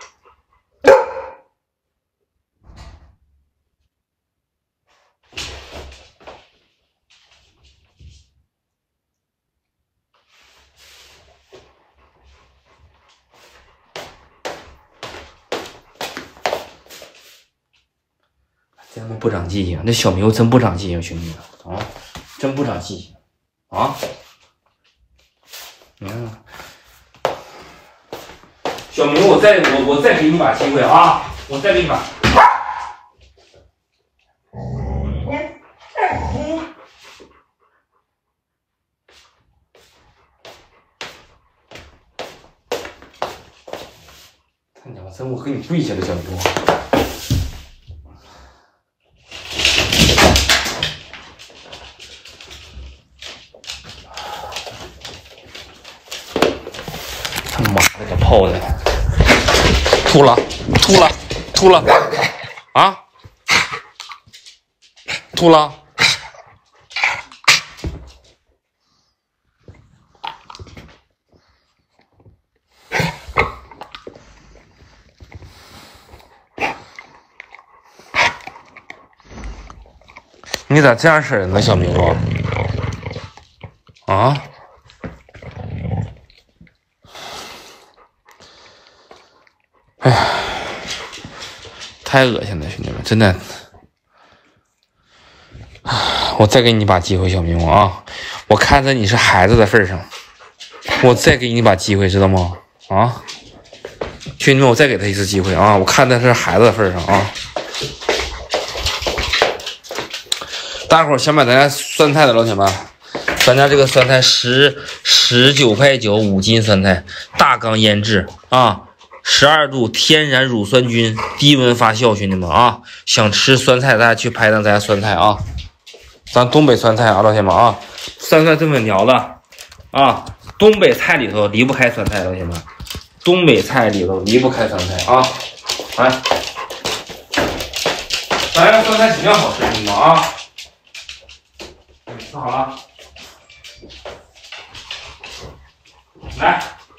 Speaker 1: 真不长记性，那小明真不长记性，兄弟们啊，真不长记性啊！你看，小明，我再给你把机会啊！我再给你把。他娘真我给你跪下了，小明。泡的，吐了啊！吐了！你咋这样式的呢，小明啊？啊？哎呀，太恶心了，兄弟们，真的。我再给你一把机会，小明啊！我看在你是孩子的份上，我再给你一把机会，知道吗？啊！ 兄弟们，我再给他一次机会啊！我看在是孩子的份上啊。大伙儿想买咱家酸菜的老铁们，咱家这个酸菜19块9 5斤酸菜，大缸腌制啊，12度天然乳酸菌，低温发酵，兄弟们啊！想吃酸菜，大家去拍咱家酸菜啊，咱东北酸菜啊，老铁们啊，酸菜这么苗的啊，东北菜里头离不开酸菜，老铁们，东北菜里头离不开酸菜啊！来，咱家酸菜尽量好吃，兄弟们啊！吃好了，来。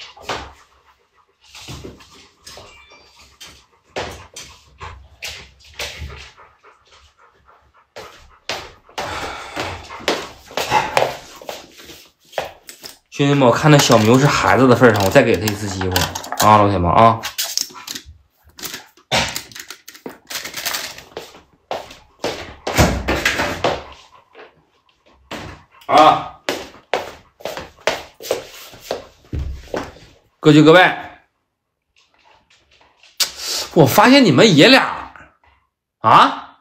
Speaker 1: 兄弟们，我看那小牛是孩子的份上，我再给他一次机会啊，老铁们啊！啊，各就各位，我发现你们爷俩啊，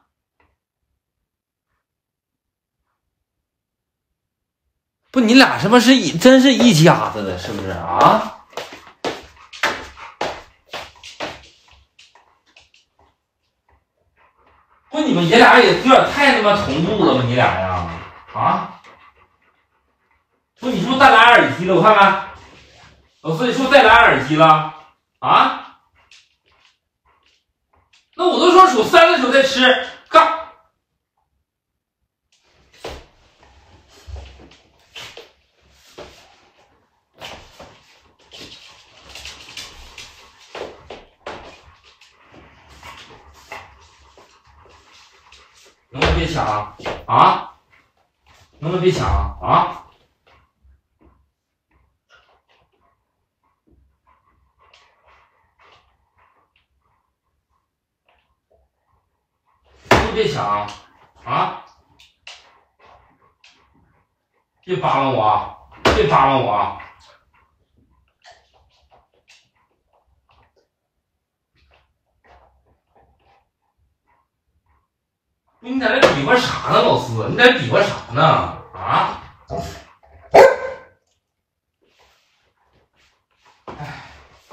Speaker 1: 不，你俩是不是真是一家子的，是不是啊？不，你们爷俩也有点太他妈同步了吧？你俩呀，啊？不，你是不是戴蓝牙耳机了？我看看，老师，你是不是戴蓝牙耳机了？啊？那我都说数3的时候再吃，干。能不能别抢啊？能不能别抢啊？别抢啊！别扒拉我，别扒拉我！你在这比划啥呢，老四？你在这比划啥呢？啊？哎。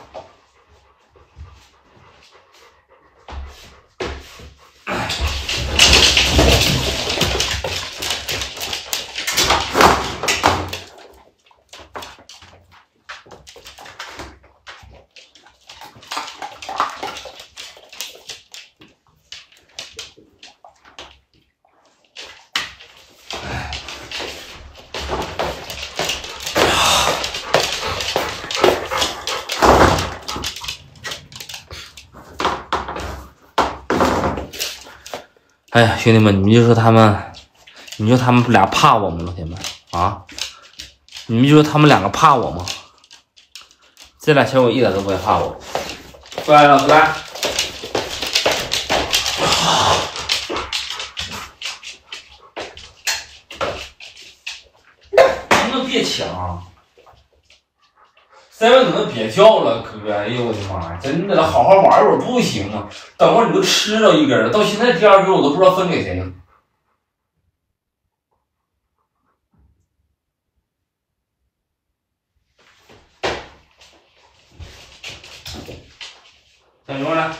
Speaker 1: 哎呀，兄弟们，你们就说他们俩怕我吗？老铁们啊，你们就说他们两个怕我吗？这俩小狗一点都不会怕我。过来，老师来。能不能别抢？7能不能别叫了，哥？哎呦我的妈呀！真的，好好玩会儿不行吗？等会儿你都吃了一根了，到现在第2根我都不知道分给谁。小牛来。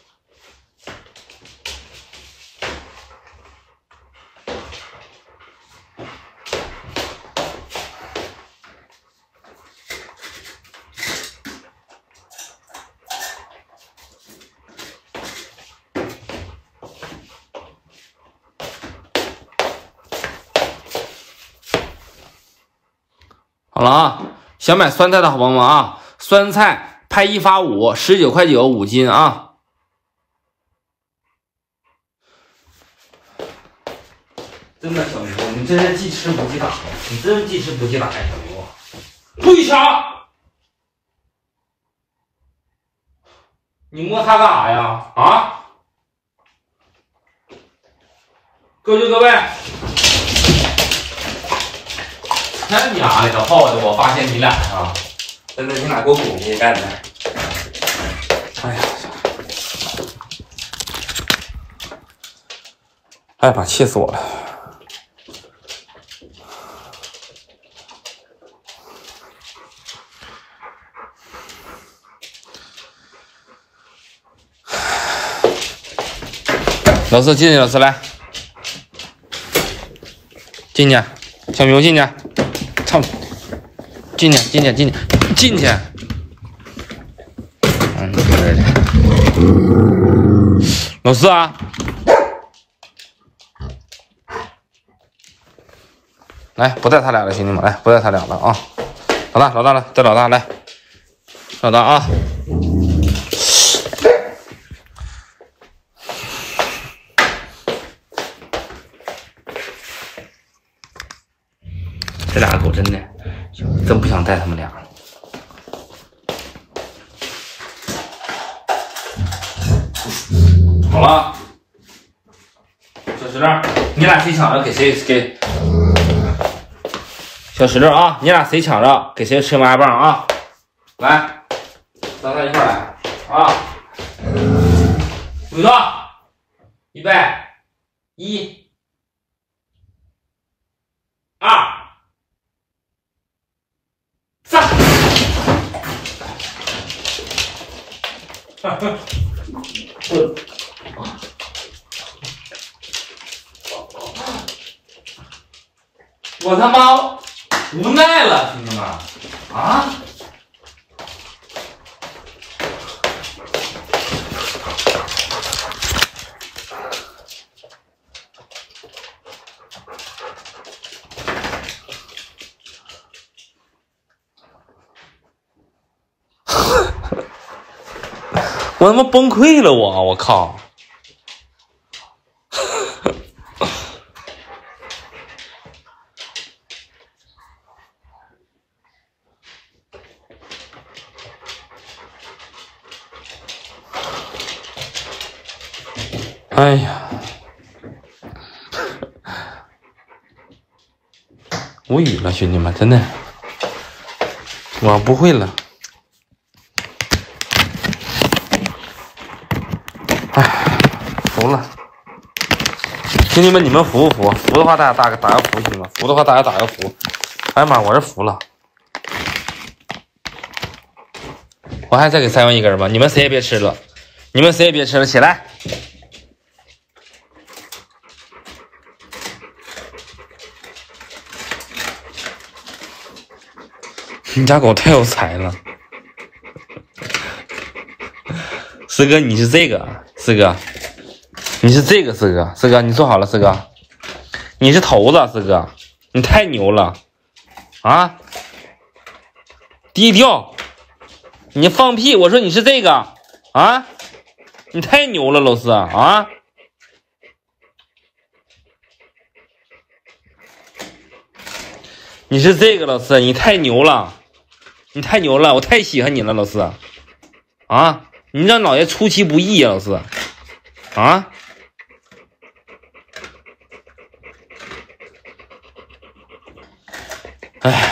Speaker 1: 好了啊，想买酸菜的好朋友们啊，酸菜拍1发5，19块9 5斤啊。真的小牛，你真是记吃不记打呀！你真是记吃不记打呀，小牛！不许抢！你摸它干啥呀？啊！各就各位。他娘的，耗的！我发现你俩啊，真的，你俩给我滚出去干的！ 哎呀妈，气死我了！老四进去，老四来，进去，小明进去，操，进去，进去，进去，进去。老四啊，来，不带他俩了，兄弟们，来，不带他俩了啊！老大，老大了，带老大来，老大啊！这俩狗真的，真不想带他们俩。好了，小石头，你俩谁抢着给谁给？小石头啊，你俩谁抢着给谁吃麻辣棒啊？来，咱俩一块来啊！动作，预备，1、2、3。我他妈无奈了，兄弟们啊！我他妈崩溃了，我靠！哎呀，无语了，兄弟们，真的，我不会了。哎，服了，兄弟们，你们服不服？服的话，大家打个服，兄弟们，服的话，大家打个服。哎呀妈，我是服了。我还再给塞完一根吧，你们谁也别吃了，你们谁也别吃了，起来。你家狗太有才了，四哥，你是这个，四哥，你是这个，四哥，四哥，你坐好了，四哥，你是头子，四哥，你太牛了啊！低调，你放屁！我说你是这个啊，你太牛了，老四啊！你是这个老四，你太牛了。你太牛了，我太喜欢你了，老四啊！你让老爷出其不意啊，老四啊！哎呀，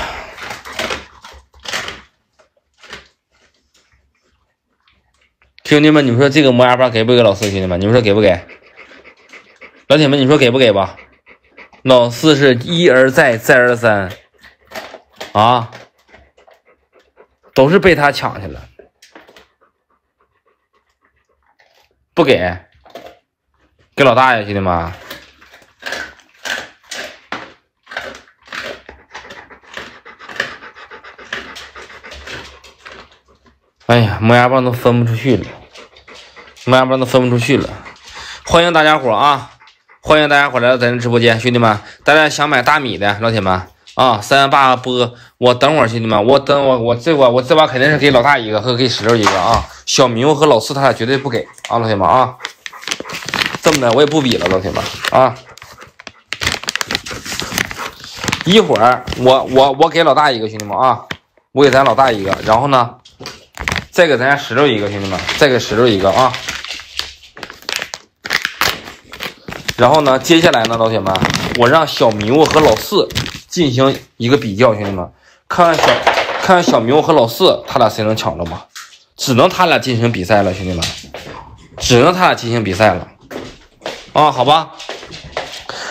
Speaker 1: 兄弟们，你们说这个磨牙棒给不给老四？兄弟们，你们说给不给？老铁们，你说给不给吧？老四是一而再，再而三啊！都是被他抢去了，不给，给老大爷，兄弟们。哎呀，磨牙棒都分不出去了，磨牙棒都分不出去了。欢迎大家伙啊！欢迎大家伙来到咱的直播间，兄弟们，大家想买大米的老铁们。啊，318播，我等会儿，兄弟们，我这把肯定是给老大一个和给石头一个啊，小明和老四他俩绝对不给啊，老铁们啊，这么的我也不比了，老铁们啊，一会儿我给老大一个，兄弟们啊，我给咱老大一个，然后呢，再给咱家石头一个，兄弟们，再给石头一个啊，然后呢，接下来呢，老铁们，我让小明和老四进行一个比较，兄弟们，看看小明和老四他俩谁能抢着吧？只能他俩进行比赛了，兄弟们，只能他俩进行比赛了啊，好吧？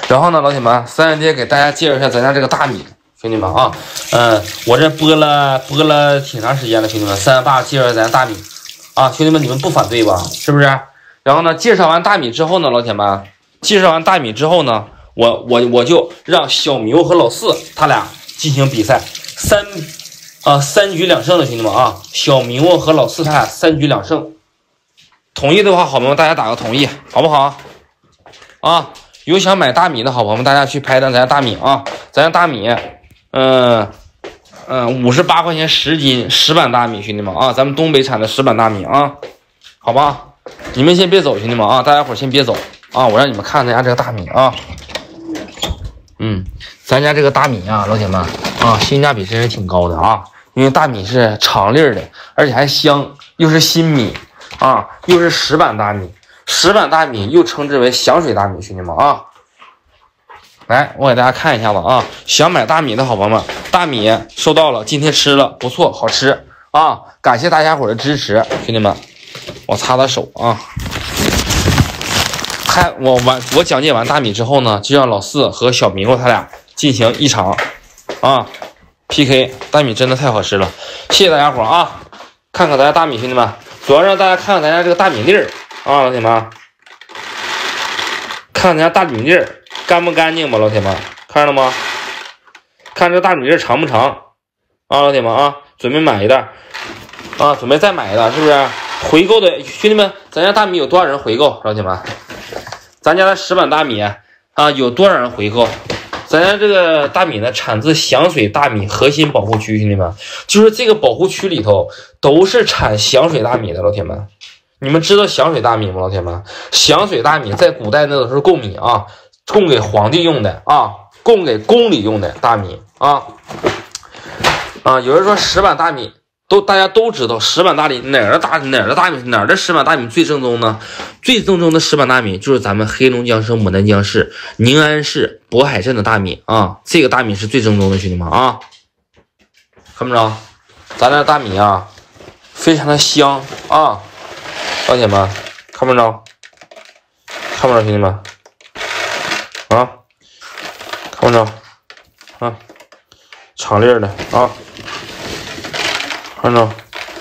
Speaker 1: 然后呢，老铁们，三元爹给大家介绍一下咱家这个大米，兄弟们啊，我这播了挺长时间了，兄弟们，三元爸介绍咱家大米啊，兄弟们你们不反对吧？是不是？然后呢，介绍完大米之后呢，老铁们，介绍完大米之后呢，我就让小牛和老四他俩进行比赛，3局2胜的兄弟们啊，小牛和老四他俩3局2胜，同意的话，好朋友们大家打个同意，好不好？啊，有想买大米的好朋友们，大家去拍单咱家大米啊，咱家大米，58块钱10斤石板大米，兄弟们啊，咱们东北产的石板大米啊，好吧，你们先别走，兄弟们啊，大家伙先别走啊，我让你们看咱家这个大米啊，咱家这个大米啊，老铁们啊，性价比真是挺高的啊，因为大米是长粒的，而且还香，又是新米啊，又是石板大米，石板大米又称之为响水大米，兄弟们啊。来，我给大家看一下子啊，想买大米的好朋友们，大米收到了，今天吃了，不错，好吃啊！感谢大家伙的支持，兄弟们，我擦擦手啊。我讲解完大米之后呢，就让老四和小迷糊他俩进行一场PK， 大米真的太好吃了，谢谢大家伙啊！看看咱家大米，兄弟们，主要让大家看看咱家这个大米粒儿啊，老铁们，看看咱家大米粒儿。干不干净吧，老铁们，看着了吗？看这大米粒长不长啊，老铁们啊，准备买一袋啊，准备再买一袋，是不是？回购的兄弟们，咱家大米有多少人回购？老铁们，咱家的石板大米啊，有多少人回购？咱家这个大米呢，产自响水大米核心保护区，兄弟们，就是这个保护区里头都是产响水大米的，老铁们。你们知道响水大米吗？老铁们，响水大米在古代那都是贡米啊。供给皇帝用的啊，供给宫里用的大米啊，有人说石板大米大家都知道，石板大米哪儿的石板大米最正宗呢？最正宗的石板大米就是咱们黑龙江省牡丹江市宁安市渤海镇的大米啊，这个大米是最正宗的，兄弟们啊，看不着，咱这大米啊，非常的香啊，老铁们看不着，看不着，兄弟们。啊，看不着啊，长粒的啊，看着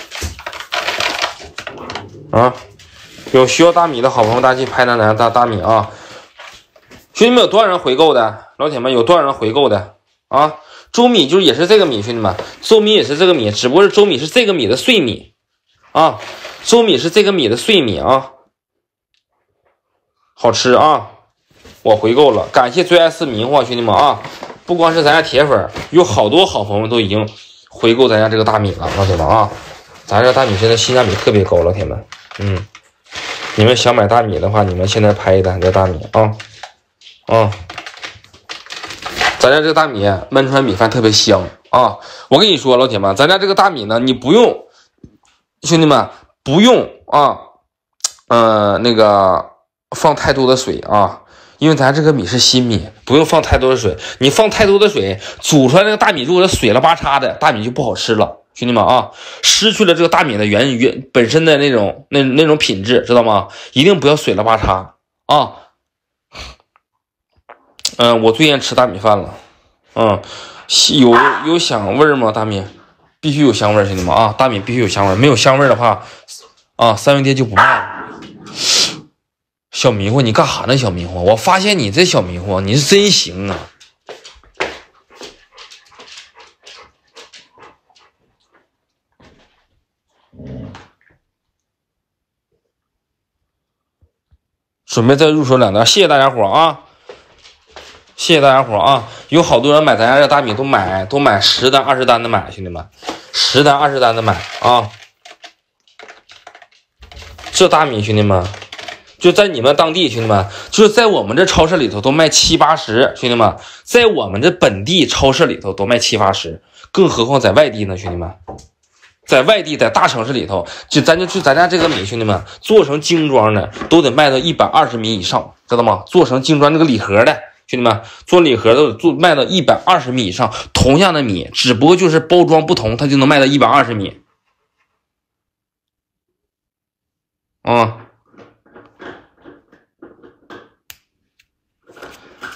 Speaker 1: 啊，有需要大米的好朋友，大家去拍单咱大米啊。兄弟们有多少人回购的？老铁们有多少人回购的啊？周米就是也是这个米，兄弟们，周米也是这个米，只不过是周米是这个米的碎米啊，周米是这个米的碎米啊，好吃啊。我回购了，感谢最爱吃迷糊兄弟们啊！不光是咱家铁粉，有好多好朋友都已经回购咱家这个大米了，老铁们啊！咱这大米现在性价比特别高，老铁们，你们想买大米的话，你们现在拍一单这大米啊！咱家这个大米焖出来米饭特别香啊！我跟你说，老铁们，咱家这个大米呢，你不用，兄弟们不用那个放太多的水啊。因为咱这个米是新米，不用放太多的水。你放太多的水，煮出来那个大米如果是水了吧嚓的，大米就不好吃了，兄弟们啊，失去了这个大米的本身的那种品质，知道吗？一定不要水了吧嚓啊。我最愿意吃大米饭了，有香味吗？大米必须有香味，兄弟们啊，大米必须有香味，没有香味的话啊，三元爹就不卖了。小迷糊，你干哈呢？小迷糊，我发现你这小迷糊，你是真行啊！准备再入手2单，谢谢大家伙啊！谢谢大家伙啊！有好多人买咱家这大米都买10单20单的买，兄弟们，10单20单的买啊！这大米，兄弟们。就在你们当地，兄弟们，就是在我们这超市里头都卖70、80，兄弟们，在我们这本地超市里头都卖70、80，更何况在外地呢，兄弟们，在外地，在大城市里头，咱家这个米，兄弟们，做成精装的都得卖到120米以上，知道吗？做成精装这个礼盒的，兄弟们，做礼盒都卖到120米以上，同样的米，只不过就是包装不同，它就能卖到120米。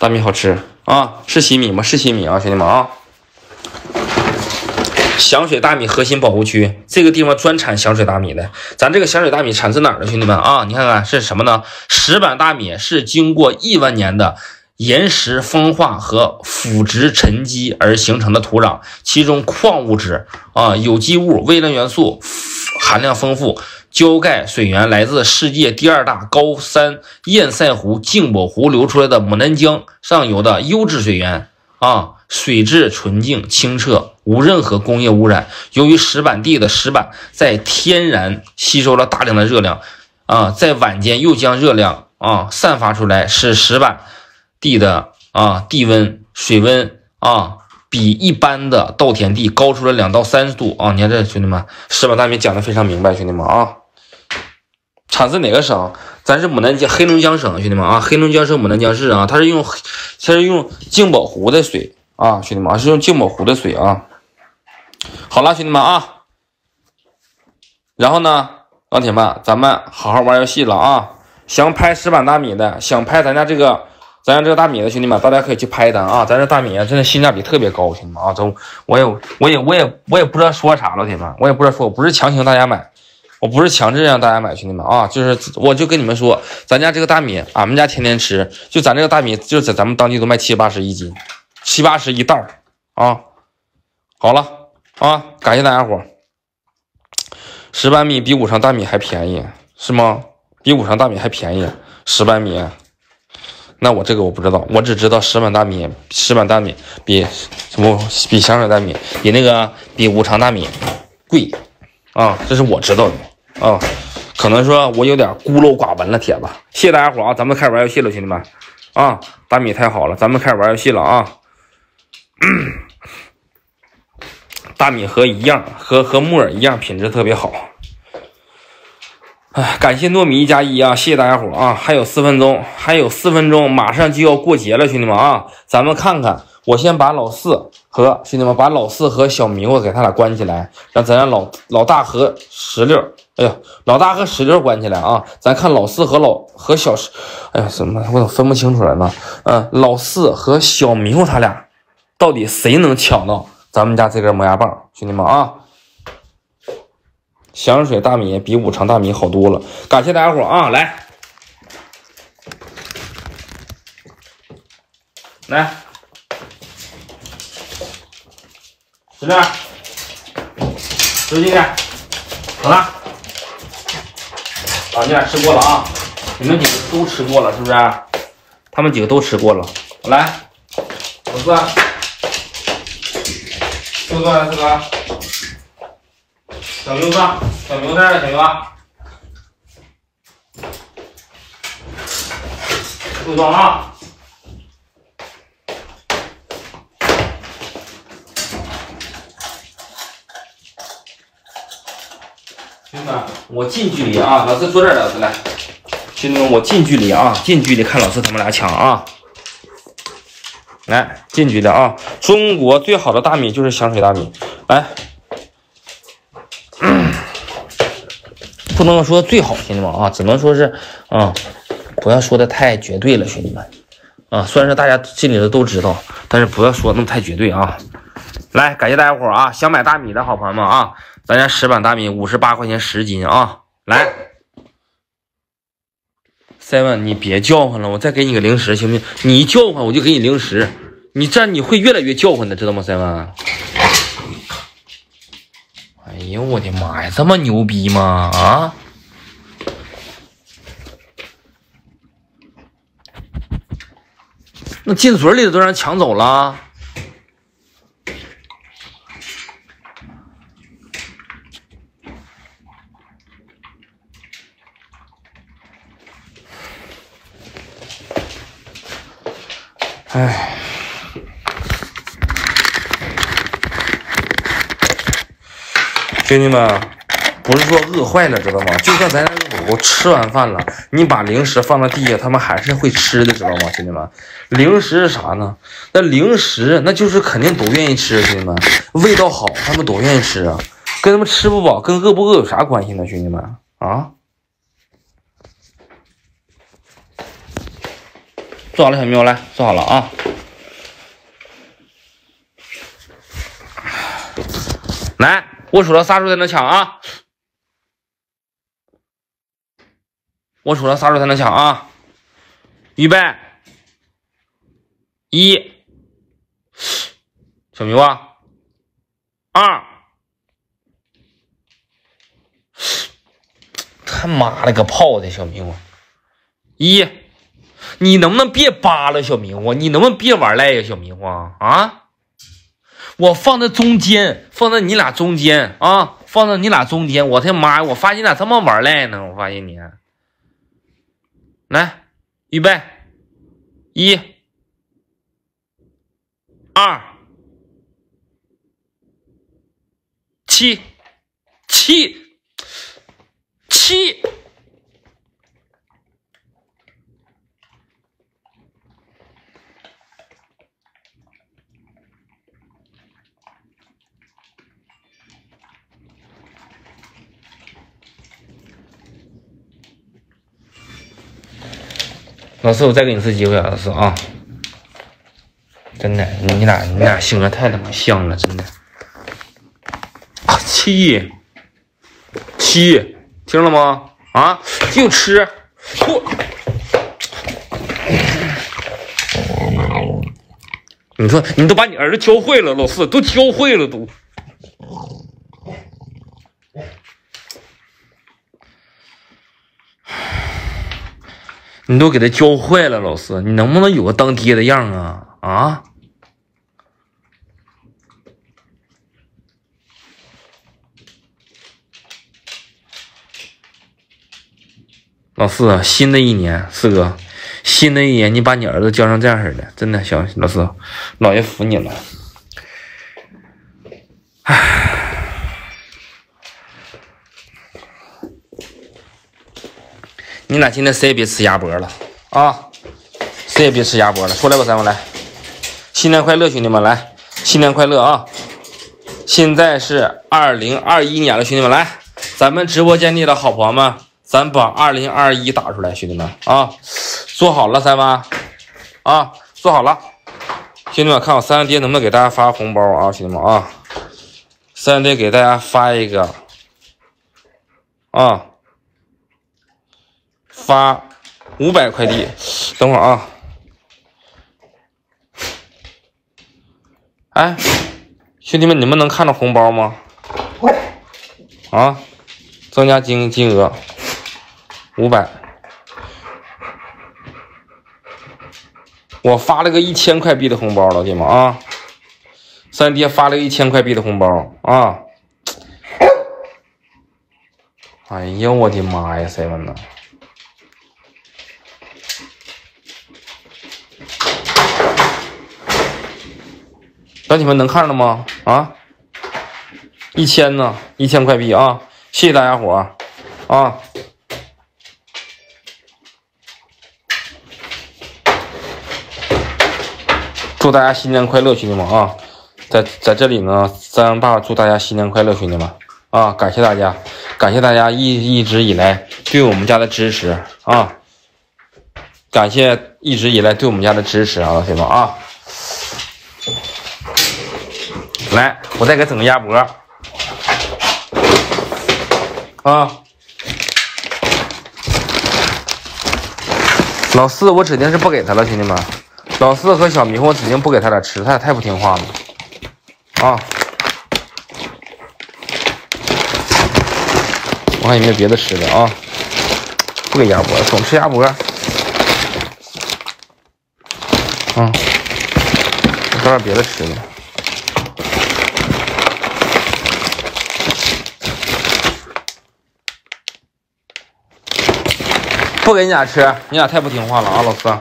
Speaker 1: 大米好吃啊，是西米吗？是西米啊，兄弟们啊。响水大米核心保护区，这个地方专产响水大米的。咱这个响水大米产自哪儿的，兄弟们啊？你看看是什么呢？石板大米是经过亿万年的岩石风化和腐殖沉积而形成的土壤，其中矿物质有机物、微量元素含量丰富。胶钙水源来自世界第2大高山堰塞湖镜泊湖流出来的牡南江上游的优质水源水质纯净清澈，无任何工业污染。由于石板地的石板在天然吸收了大量的热量在晚间又将热量散发出来，使石板地的地温水温比一般的稻田地高出了2到30度你看这兄弟们，石板大米讲的非常明白，兄弟们产自哪个省？咱是牡南江黑龙江省，兄弟们黑龙江省牡南江市它是用镜泊湖的水兄弟们是用镜泊湖的水好了，兄弟们然后呢，老铁们，咱们好好玩游戏了想拍石板大米的，想拍咱家这个大米的兄弟们，大家可以去拍单咱这大米真的性价比特别高，兄弟们我也不知道说啥，老铁们，我也不知道说，我不是强行大家买。我不是强制让大家买，兄弟们就是我就跟你们说，咱家这个大米，俺们家天天吃，就咱这个大米，就在咱们当地都卖70、80一斤，70、80一袋好了感谢大家伙。石板米比五常大米还便宜是吗？比五常大米还便宜，石板米。那我这个我不知道，我只知道石板大米比响水大米比五常大米贵这是我知道的。可能说我有点孤陋寡闻了，铁子，谢谢大家伙咱们开始玩游戏了，兄弟们大米太好了，咱们开始玩游戏了大米和木耳一样，品质特别好。感谢糯米1+1谢谢大家伙还有4分钟，马上就要过节了，兄弟们咱们看看，我先把老四和兄弟们把老四和小迷糊给他俩关起来，让老大和石榴，老大和石榴关起来咱看老四和小石，什么我怎么分不清楚了呢？老四和小迷糊他俩到底谁能抢到咱们家这根磨牙棒，兄弟们响水大米比五常大米好多了，感谢大家伙来石榴丢进去，好了你俩吃过了你们几个都吃过了是不是？他们几个都吃过了，来老四就过来，四哥，小牛子在这儿，小牛注装兄弟们，我近距离老四坐这儿，老四来，兄弟们，我近距离看老四他们俩抢来，近距离中国最好的大米就是响水大米，来，不能说最好，兄弟们只能说是不要说的太绝对了，兄弟们虽然说大家心里都知道，但是不要说那么太绝对来，感谢大家伙想买大米的好朋友们咱家石板大米58块钱10斤来，7，你别叫唤了，我再给你个零食行不行？你一叫唤我就给你零食，你这样你会越来越叫唤的，知道吗？7，哎呦我的妈呀，这么牛逼吗？那进嘴里的都让人抢走了。兄弟们，不是说饿坏了知道吗？就算咱家狗狗吃完饭了，你把零食放到地下，他们还是会吃的，知道吗？兄弟们，零食是啥呢？那零食那就是肯定都愿意吃，兄弟们，味道好，他们都愿意吃跟他们吃不饱跟饿不饿有啥关系呢？兄弟们做好了，小喵来，做好了啊！来，我数到3数才能抢啊！我数到3数才能抢啊！预备，1，小喵啊，2，他妈了个炮的小喵啊！1，你能不能别扒了，小喵啊？你能不能别玩赖呀，小喵啊？啊！我放在中间，放在你俩中间啊，放在你俩中间。我他妈呀！我发现你俩他妈玩赖呢，我发现你。来，预备，1、2、7，老四，我再给你一次机会啊，老四啊！真的，你俩性格太他妈像了，真的。7，听了吗？啊，就吃，你说你都把你儿子教会了，老四都教会了都。你都给他教坏了，老四，你能不能有个当爹的样啊？啊！老四，新的一年，四哥，新的一年，你把你儿子教成这样式的，真的，小老四，老爷服你了。唉。你俩今天谁也别吃鸭脖了啊！谁也别吃鸭脖了，出来吧，咱们来，新年快乐，兄弟们，来，新年快乐啊！现在是2021年了，兄弟们，来，咱们直播间里的好朋友们，咱把2021打出来，兄弟们啊！做好了，咱们啊，做好了，兄弟们，看我三爹能不能给大家发红包啊，兄弟们啊！三爹给大家发一个啊！发500快递，等会儿啊！哎，兄弟们，你们能看到红包吗？啊，增加金额500，我发了个1000块币的红包，老弟们啊！三爹发了个1000块币的红包啊！哎呀，我的妈呀，7呢？老铁们能看着吗？啊，1000呢，1000块币啊！谢谢大家伙啊！祝大家新年快乐，兄弟们啊！在这里呢，三爸祝大家新年快乐，兄弟们啊！感谢大家，感谢大家一直以来对我们家的支持啊！感谢一直以来对我们家的支持啊，老铁们啊！来，我再给整个鸭脖啊！老四，我指定是不给他了，兄弟们。老四和小迷糊，我指定不给他俩吃，他俩太不听话了啊！我看有没有别的吃的啊？不给鸭脖，总吃鸭脖。啊，找点别的吃的。不给你俩吃，你俩太不听话了啊，老四。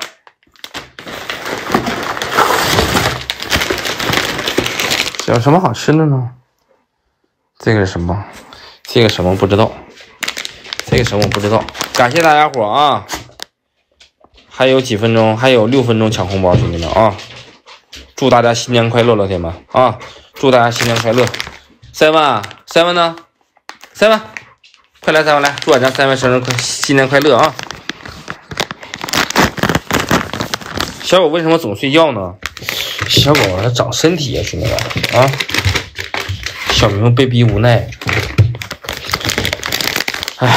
Speaker 1: 有什么好吃的呢？这个是什么？这个什么不知道？这个什么我不知道。感谢大家伙啊！还有几分钟，还有6分钟抢红包，兄弟们啊！祝大家新年快乐，老铁们啊！祝大家新年快乐。7呢？7，快来7来，祝俺家7生日新年快乐啊！ 小狗为什么总睡觉呢？小狗它长身体呀，兄弟们啊！小明被逼无奈，哎，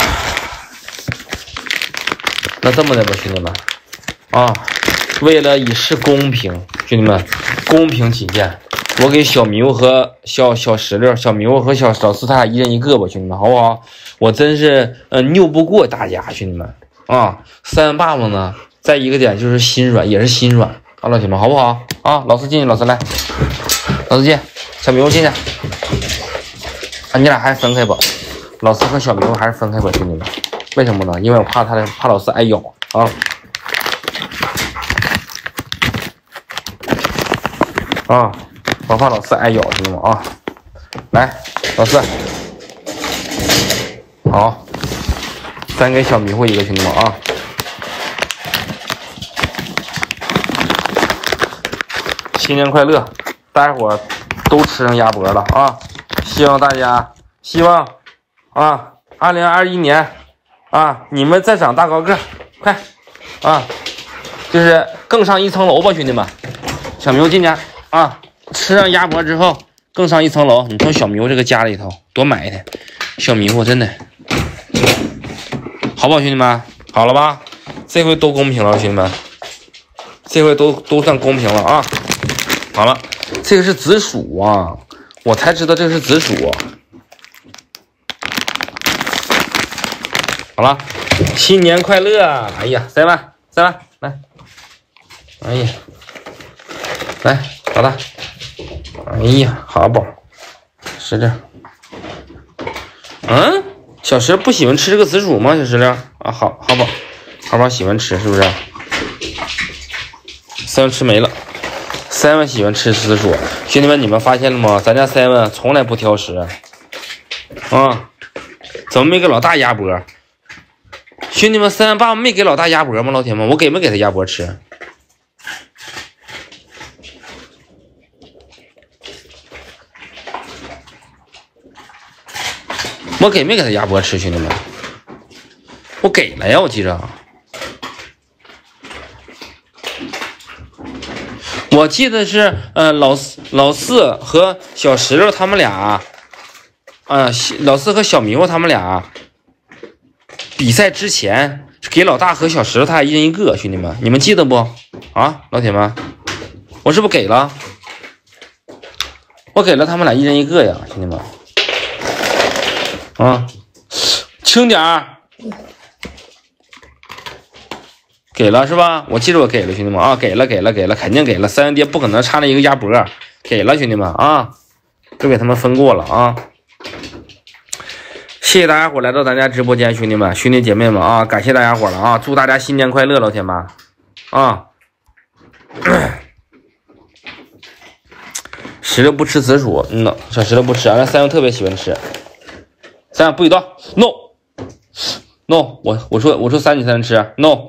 Speaker 1: 那这么的吧，兄弟们啊，为了以示公平，兄弟们公平起见，我给小迷糊和小石榴、小迷糊和小四他俩一人一个吧，兄弟们好不好？我真是拗不过大家，兄弟们啊！三爸爸呢，再一个点就是心软，也是心软啊，老铁们好不好啊？老四进去，老四来，老四进，小迷糊进去。你俩还分开吧，老四和小迷糊还是分开吧，兄弟们。为什么呢？因为我怕老四挨咬啊。我怕老四挨咬，兄弟们啊。来，老四，好，再给小迷糊一个，兄弟们啊。新年快乐，大家伙都吃上鸭脖了啊！希望大家，啊，2021年啊，你们再长大高个，快啊，就是更上一层楼吧，兄弟们。小迷糊进家啊，吃上鸭脖之后更上一层楼。你瞅小迷糊这个家里头多埋汰，小迷糊真的好不好，兄弟们？好了吧？这回都公平了，兄弟们，这回都算公平了啊！好了，这个是紫薯啊。我才知道这是紫薯。好了，新年快乐！哎呀，塞完，来，哎呀，来，老大，哎呀，好宝，石榴，小石不喜欢吃这个紫薯吗？小石榴啊，好宝喜欢吃是不是？塞完吃没了。7喜欢吃紫薯，兄弟们，你们发现了吗？咱家7从来不挑食啊！怎么没给老大鸭脖？兄弟们，7爸爸没给老大鸭脖吗？老铁们，我给没给他鸭脖吃？我给没给他鸭脖吃？兄弟们，我给了呀，我记着。我记得是老四和小石榴他们俩，老四和小迷糊他们俩比赛之前给老大和小石榴他俩一人一个，兄弟们，你们记得不啊？老铁们，我是不是给了？我给了他们俩一人一个呀，兄弟们啊，轻点儿。给了是吧？我记着我给了，兄弟们啊，给了，肯定给了。3爹不可能差那一个鸭脖，给了，兄弟们啊，都给他们分过了啊。谢谢大家伙来到咱家直播间，兄弟们、兄弟姐妹们啊，感谢大家伙了啊！祝大家新年快乐，老铁们啊！石榴不吃紫薯，小石榴不吃，俺3特别喜欢吃。3不许动 ，no， 我说3你才能吃 ，no。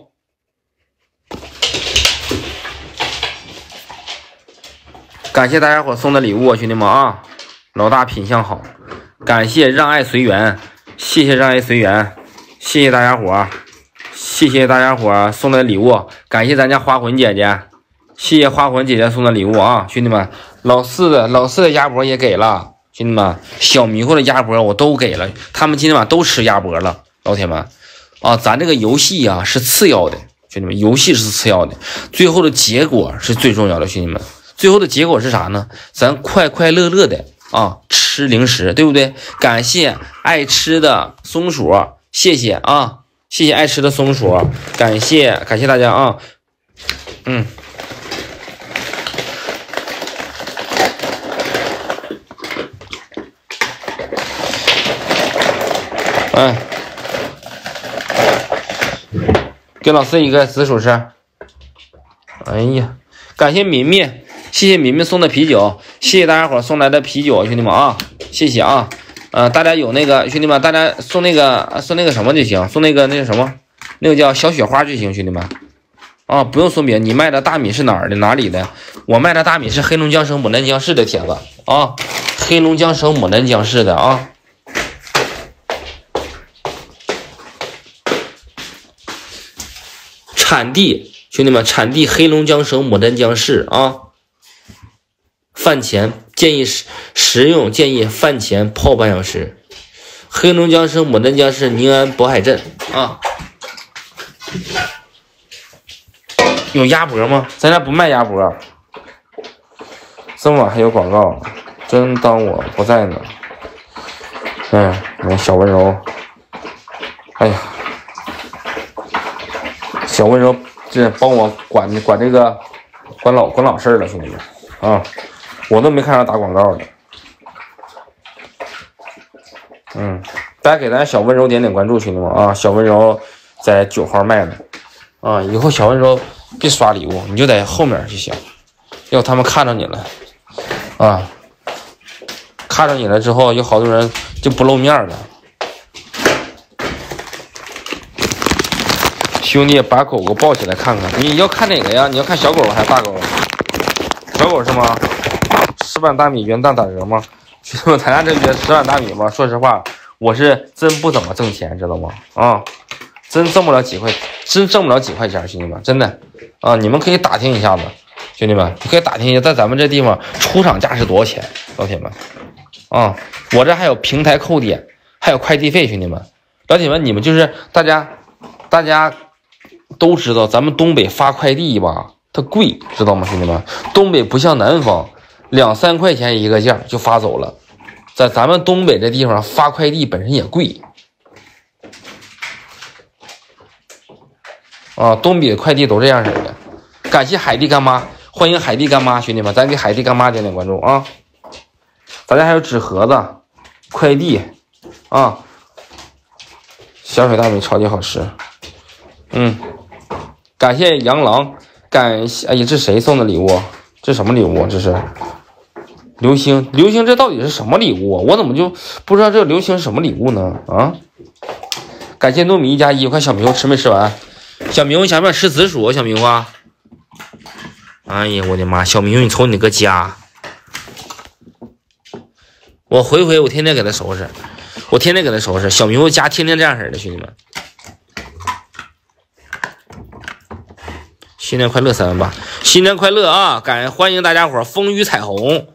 Speaker 1: 感谢大家伙送的礼物，兄弟们啊！老大品相好，感谢让爱随缘，谢谢让爱随缘，谢谢大家伙，谢谢大家伙送的礼物，感谢咱家花魂姐姐，谢谢花魂姐姐送的礼物啊，兄弟们，老四的鸭脖也给了，兄弟们，小迷糊的鸭脖我都给了，他们今天晚上都吃鸭脖了，老铁们啊，咱这个游戏啊是次要的，兄弟们，游戏是次要的，最后的结果是最重要的，兄弟们。最后的结果是啥呢？咱快快乐乐的啊，吃零食，对不对？感谢爱吃的松鼠，谢谢啊，谢谢爱吃的松鼠，感谢大家啊，给老四一个紫薯吃。哎呀，感谢敏敏。谢谢敏敏送的啤酒，谢谢大家伙送来的啤酒，兄弟们啊，谢谢啊，大家有那个兄弟们，大家送那个什么就行，送那个什么，那个叫小雪花就行，兄弟们啊，不用送别的。你卖的大米是哪里的？我卖的大米是黑龙江省牡丹江市的铁子啊，黑龙江省牡丹江市的啊。产地兄弟们，产地黑龙江省牡丹江市啊。饭前建议食用，建议饭前泡半小时。黑龙江省牡丹江市宁安渤海镇啊。有鸭脖吗？咱家不卖鸭脖。这么晚还有广告，真当我不在呢。你看小温柔，哎呀，小温柔这帮我管这个管老事了，兄弟们啊，我都没看上打广告的。大家给咱小温柔点关注，兄弟们啊，小温柔在9号卖的啊，以后小温柔别刷礼物，你就在后面就行，要他们看着你了啊，看着你了之后，有好多人就不露面了。兄弟，把狗狗抱起来看看，你要看哪个呀？你要看小狗还是大狗？小狗是吗？10碗大米元旦打折吗？兄弟们，咱家这月10碗大米吗？说实话，我是真不怎么挣钱，知道吗？啊，真挣不了几块钱，兄弟们，真的啊！你们可以打听一下子，兄弟们，你可以打听一下，在咱们这地方出厂价是多少钱，老铁们啊！我这还有平台扣点，还有快递费，兄弟们，老铁们，你们就是大家都知道，咱们东北发快递吧，它贵，知道吗，兄弟们？东北不像南方，2、3块钱一个件就发走了，在咱们东北这地方发快递本身也贵啊，东北的快递都这样式的。感谢海蒂干妈，欢迎海蒂干妈，兄弟们，咱给海蒂干妈点关注啊！咱家还有纸盒子、快递啊，小水大米超级好吃。感谢杨郎，感谢，哎呀，这谁送的礼物？这什么礼物？这是流星，这到底是什么礼物啊？我怎么就不知道这流星是什么礼物呢？啊！感谢糯米1+1，我看小迷糊吃没吃完？小迷糊想不想吃紫薯？小迷糊啊！哎呀，我的妈！小迷糊，你瞅你个家！我回我天天给他收拾，小迷糊家天天这样式的，兄弟们。新年快乐3万8，新年快乐啊！欢迎大家伙风雨彩虹。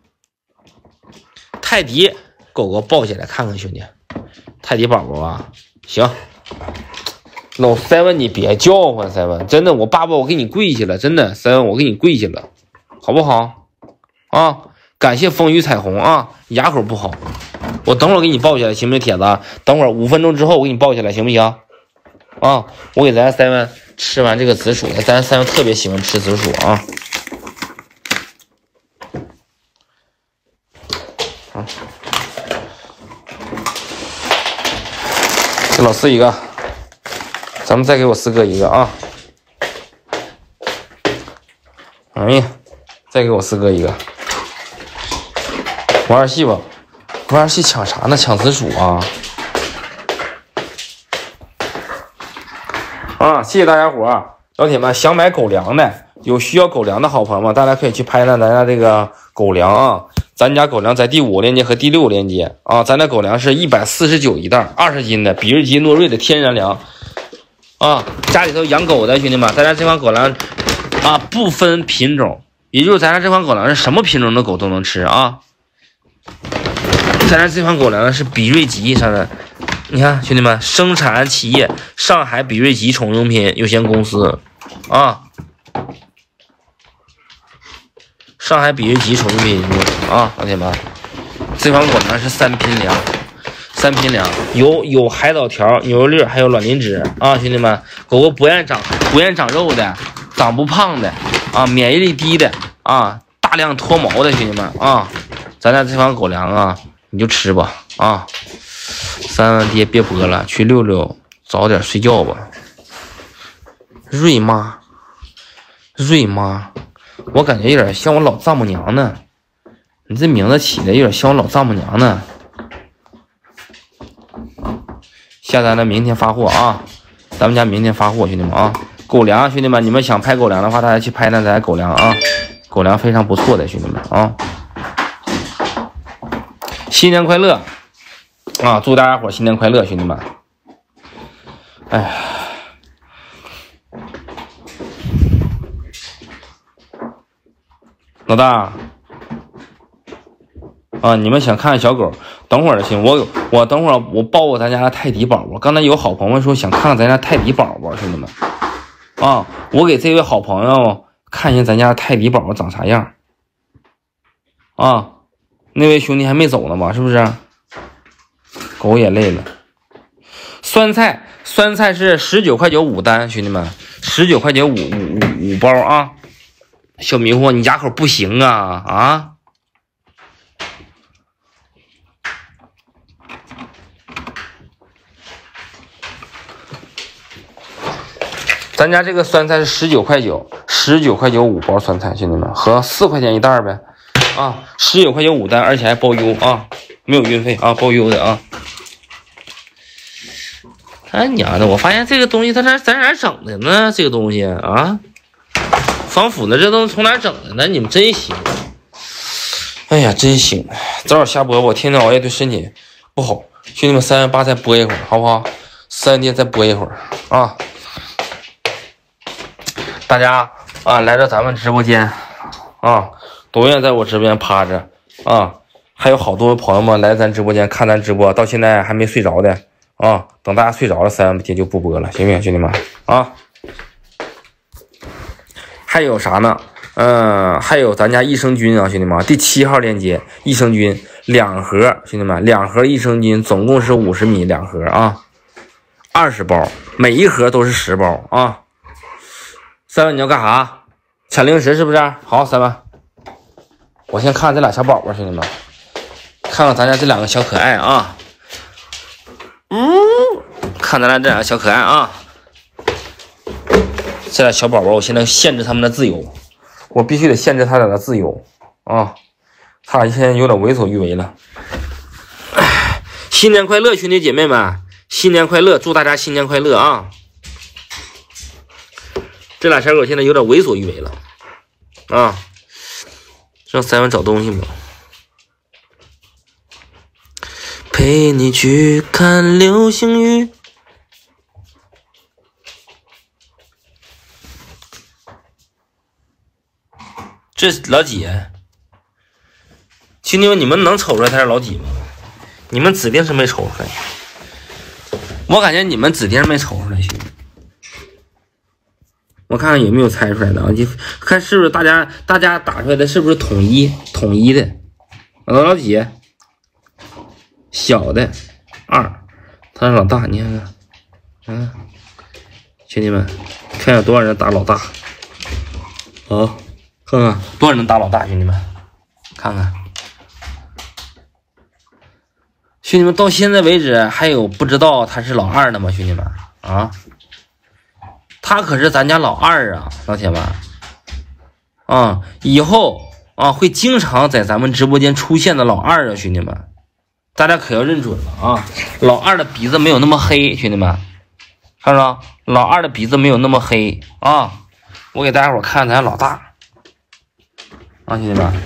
Speaker 1: 泰迪狗狗抱起来看看，兄弟，泰迪宝宝啊，行。老7你别叫唤7，真的，我爸爸我给你跪下了，真的7我给你跪下了，好不好？啊，感谢风雨彩虹啊，牙口不好，我等会儿给你抱起来，行不行，铁子？等会儿5分钟之后我给你抱起来，行不行？啊，我给咱7吃完这个紫薯，咱3特别喜欢吃紫薯啊。给老4一个，咱们再给我4哥一个啊。哎呀，再给我4哥一个。玩游戏吧，玩游戏抢啥呢？抢紫薯啊！啊，谢谢大家伙儿，老铁们，想买狗粮的，有需要狗粮的好朋友们，大家可以去拍咱家这个狗粮啊。咱家狗粮在第5链接和第6链接啊，咱的狗粮是149一袋，20斤的比日吉诺瑞的天然粮啊。家里头养狗的兄弟们，咱家这款狗粮啊不分品种，也就是咱家这款狗粮是什么品种的狗都能吃啊。咱家这款狗粮是比瑞吉上的。你看，兄弟们，生产企业上海比瑞吉宠物用品有限公司啊，上海比瑞吉宠物用品啊，老铁们，这款狗粮是3拼粮，有海藻条、牛肉粒还有卵磷脂啊，兄弟们，狗狗不愿长肉的，长不胖的啊，免疫力低的啊，大量脱毛的兄弟们啊，咱家这款狗粮啊，你就吃吧啊。3万爹别播了，去溜溜，早点睡觉吧。瑞妈，我感觉有点像我老丈母娘呢。你这名字起的有点像我老丈母娘呢。下单了，明天发货啊！咱们家明天发货，兄弟们啊！狗粮，兄弟们，你们想拍狗粮的话，大家去拍那咱狗粮啊！狗粮非常不错的，兄弟们啊！新年快乐！啊！祝大家伙新年快乐，兄弟们！哎呀， 老大啊，你们想看小狗，等会儿行，我等会儿我报咱家的泰迪宝宝。刚才有好朋友说想看看咱家泰迪宝宝，兄弟们啊，我给这位好朋友看一下咱家的泰迪宝宝长啥样啊。那位兄弟还没走呢吧？是不是？狗也累了。酸菜是19.9块5单，兄弟们，19.9块五包啊。小迷糊，你家口不行啊啊！咱家这个酸菜是19.9块，19.9块5包酸菜，兄弟们，合4块钱一袋呗啊！19.9块5单，而且还包邮啊，没有运费啊，包邮的啊。哎娘的，我发现这个东西它在哪整的呢？这个东西啊。防腐的这都从哪整的呢？你们真行！哎呀，真行！早点下播，我天天熬夜对身体不好。兄弟们，3月8再播一会儿，好不好？3月再播一会儿啊！大家啊，来到咱们直播间啊，都愿意在我直播间趴着啊。还有好多朋友们来咱直播间看咱直播，到现在还没睡着的啊。等大家睡着了，3月节就不播了，行不行，兄弟们啊？还有啥呢？还有咱家益生菌啊，兄弟们，第7号链接，益生菌2盒，兄弟们，2盒益生菌总共是50米2盒啊，20包，每一盒都是10包啊。3万你要干啥？抢零食是不是？好，3万，我先看看这俩小宝宝，兄弟们，看看咱家这2个小可爱啊，看咱家这2个小可爱啊。这俩小宝宝，我现在限制他们的自由，我必须得限制他俩的自由啊！他俩现在有点为所欲为了。新年快乐，兄弟姐妹们，新年快乐！祝大家新年快乐啊！这俩小狗现在有点为所欲为了啊！让3万找东西吧。陪你去看流星雨。这老几？兄弟们，你们能瞅出来他是老几吗？你们指定是没瞅出来，我感觉你们指定是没瞅出来，兄弟。我看看有没有猜出来的啊？就看是不是大家打出来的是不是统一的？老几？小的2，他是老大，你看看，兄弟们，看有多少人打老大？好。看看多少人能打老大，兄弟们，看看，兄弟们到现在为止还有不知道他是老2的吗？兄弟们啊，他可是咱家老2啊，老铁们啊，以后啊会经常在咱们直播间出现的老2啊，兄弟们，大家可要认准了啊！老2的鼻子没有那么黑，兄弟们，看着老2的鼻子没有那么黑啊！我给大家伙看咱老大。啊，兄弟们，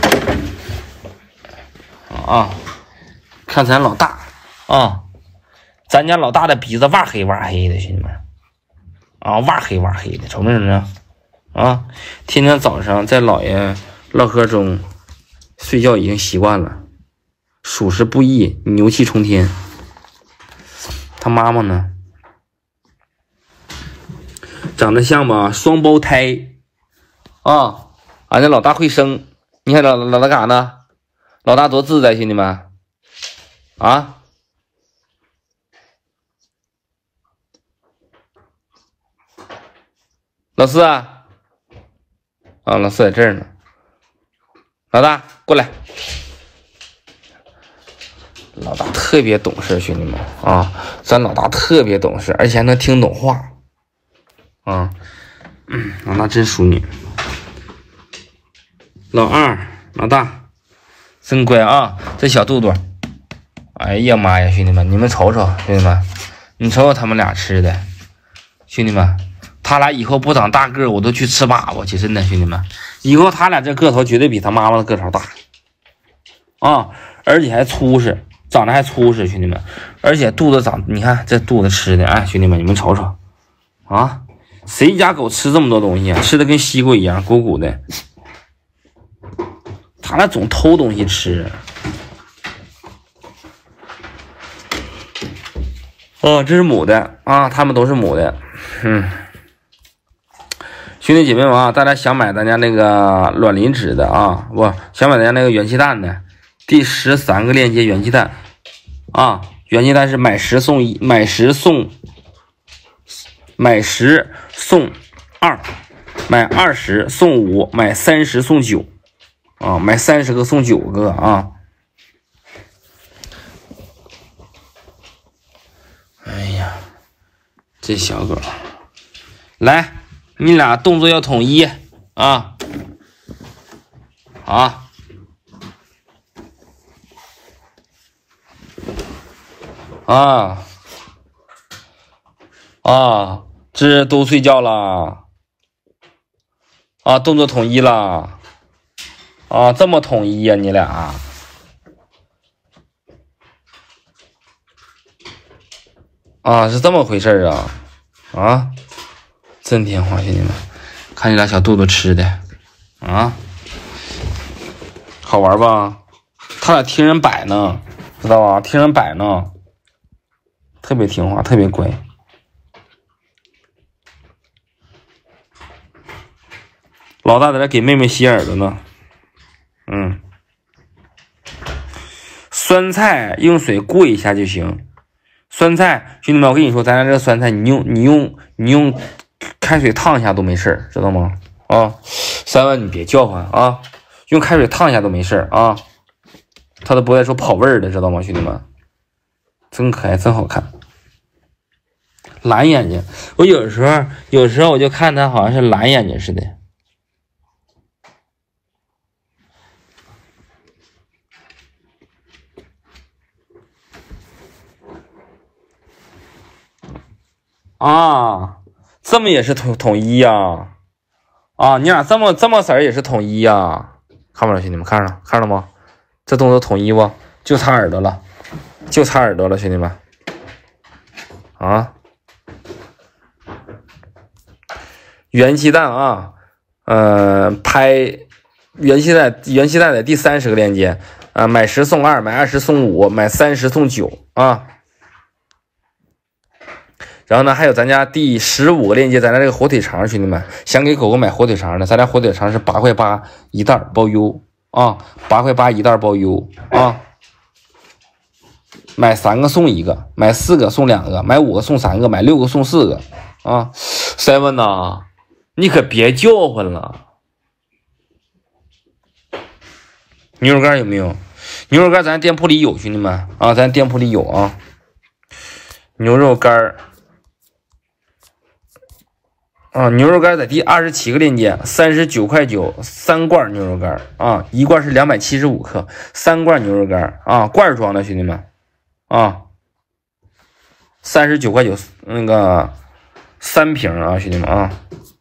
Speaker 1: 啊，看咱老大啊，咱家老大的鼻子哇黑哇黑的，兄弟们，啊，哇黑哇黑的，瞅没瞅着？啊，天天早上在姥爷唠嗑中睡觉已经习惯了，属实不易，牛气冲天。他妈妈呢，长得像吧，双胞胎啊。俺这老大会生，你看老大干啥呢？老大多自在，兄弟们啊！老四啊，老四在这儿呢。老大过来，老大特别懂事，兄弟们啊，咱老大特别懂事，而且还能听懂话啊。老大真淑女。老2，老大，真乖啊！这小肚肚，哎呀妈呀，兄弟们，你们瞅瞅，兄弟们，你瞅瞅他们俩吃的，兄弟们，他俩以后不长大个，我都去吃粑粑去，真的，兄弟们，以后他俩这个头绝对比他妈妈的个头大啊，而且还粗实，长得还粗实，兄弟们，而且肚子长，你看这肚子吃的，哎，兄弟们，你们瞅瞅啊，谁家狗吃这么多东西啊？吃的跟西瓜一样，鼓鼓的。 咋了？总偷东西吃？哦，这是母的啊，他们都是母的。兄弟姐妹们啊，大家想买咱家那个卵磷脂的啊，不想买咱家那个元气蛋的，第13个链接元气蛋啊，元气蛋是买10送1，买10送2，买20送5，买30送9啊，买30个送9个啊。哎呀，这小狗，来，你俩动作要统一啊！好，这都睡觉了啊，动作统一了啊，这么统一呀，你俩啊，是这么回事啊，真听话，兄弟们，看你俩小肚子吃的啊，好玩吧？他俩听人摆呢，知道吧？听人摆呢，特别听话，特别乖。老大在这给妹妹洗耳朵呢。酸菜用水过一下就行。酸菜，兄弟们，我跟你说，咱家这个酸菜，你用开水烫一下都没事，知道吗？啊，三万你别叫唤啊，用开水烫一下都没事啊，他都不会说跑味儿的，知道吗？兄弟们，真可爱，真好看。蓝眼睛，我有时候我就看他好像是蓝眼睛似的。啊，这么也是统一呀？啊，你俩这么色儿也是统一呀？看不着，兄弟们，看了吗？这动作统一不？就差耳朵了，兄弟们。啊，元气蛋啊，拍元气蛋的第30个链接啊，买10送2，买20送5，买30送9啊。然后呢，还有咱家第15个链接，咱家这个火腿肠，兄弟们，想给狗狗买火腿肠的，咱家火腿肠是8块8一袋包邮啊，8块8一袋包邮啊。买3个送1个，买4个送2个，买5个送3个，买6个送4个啊。7呐，你可别叫唤了。牛肉干有没有？牛肉干咱店铺里有，兄弟们啊，咱店铺里有啊。牛肉干啊，牛肉干在第27个链接，39块9 3罐牛肉干啊，一罐是275克，3罐牛肉干啊，罐装的，兄弟们啊，39块9那个3瓶啊，兄弟们啊。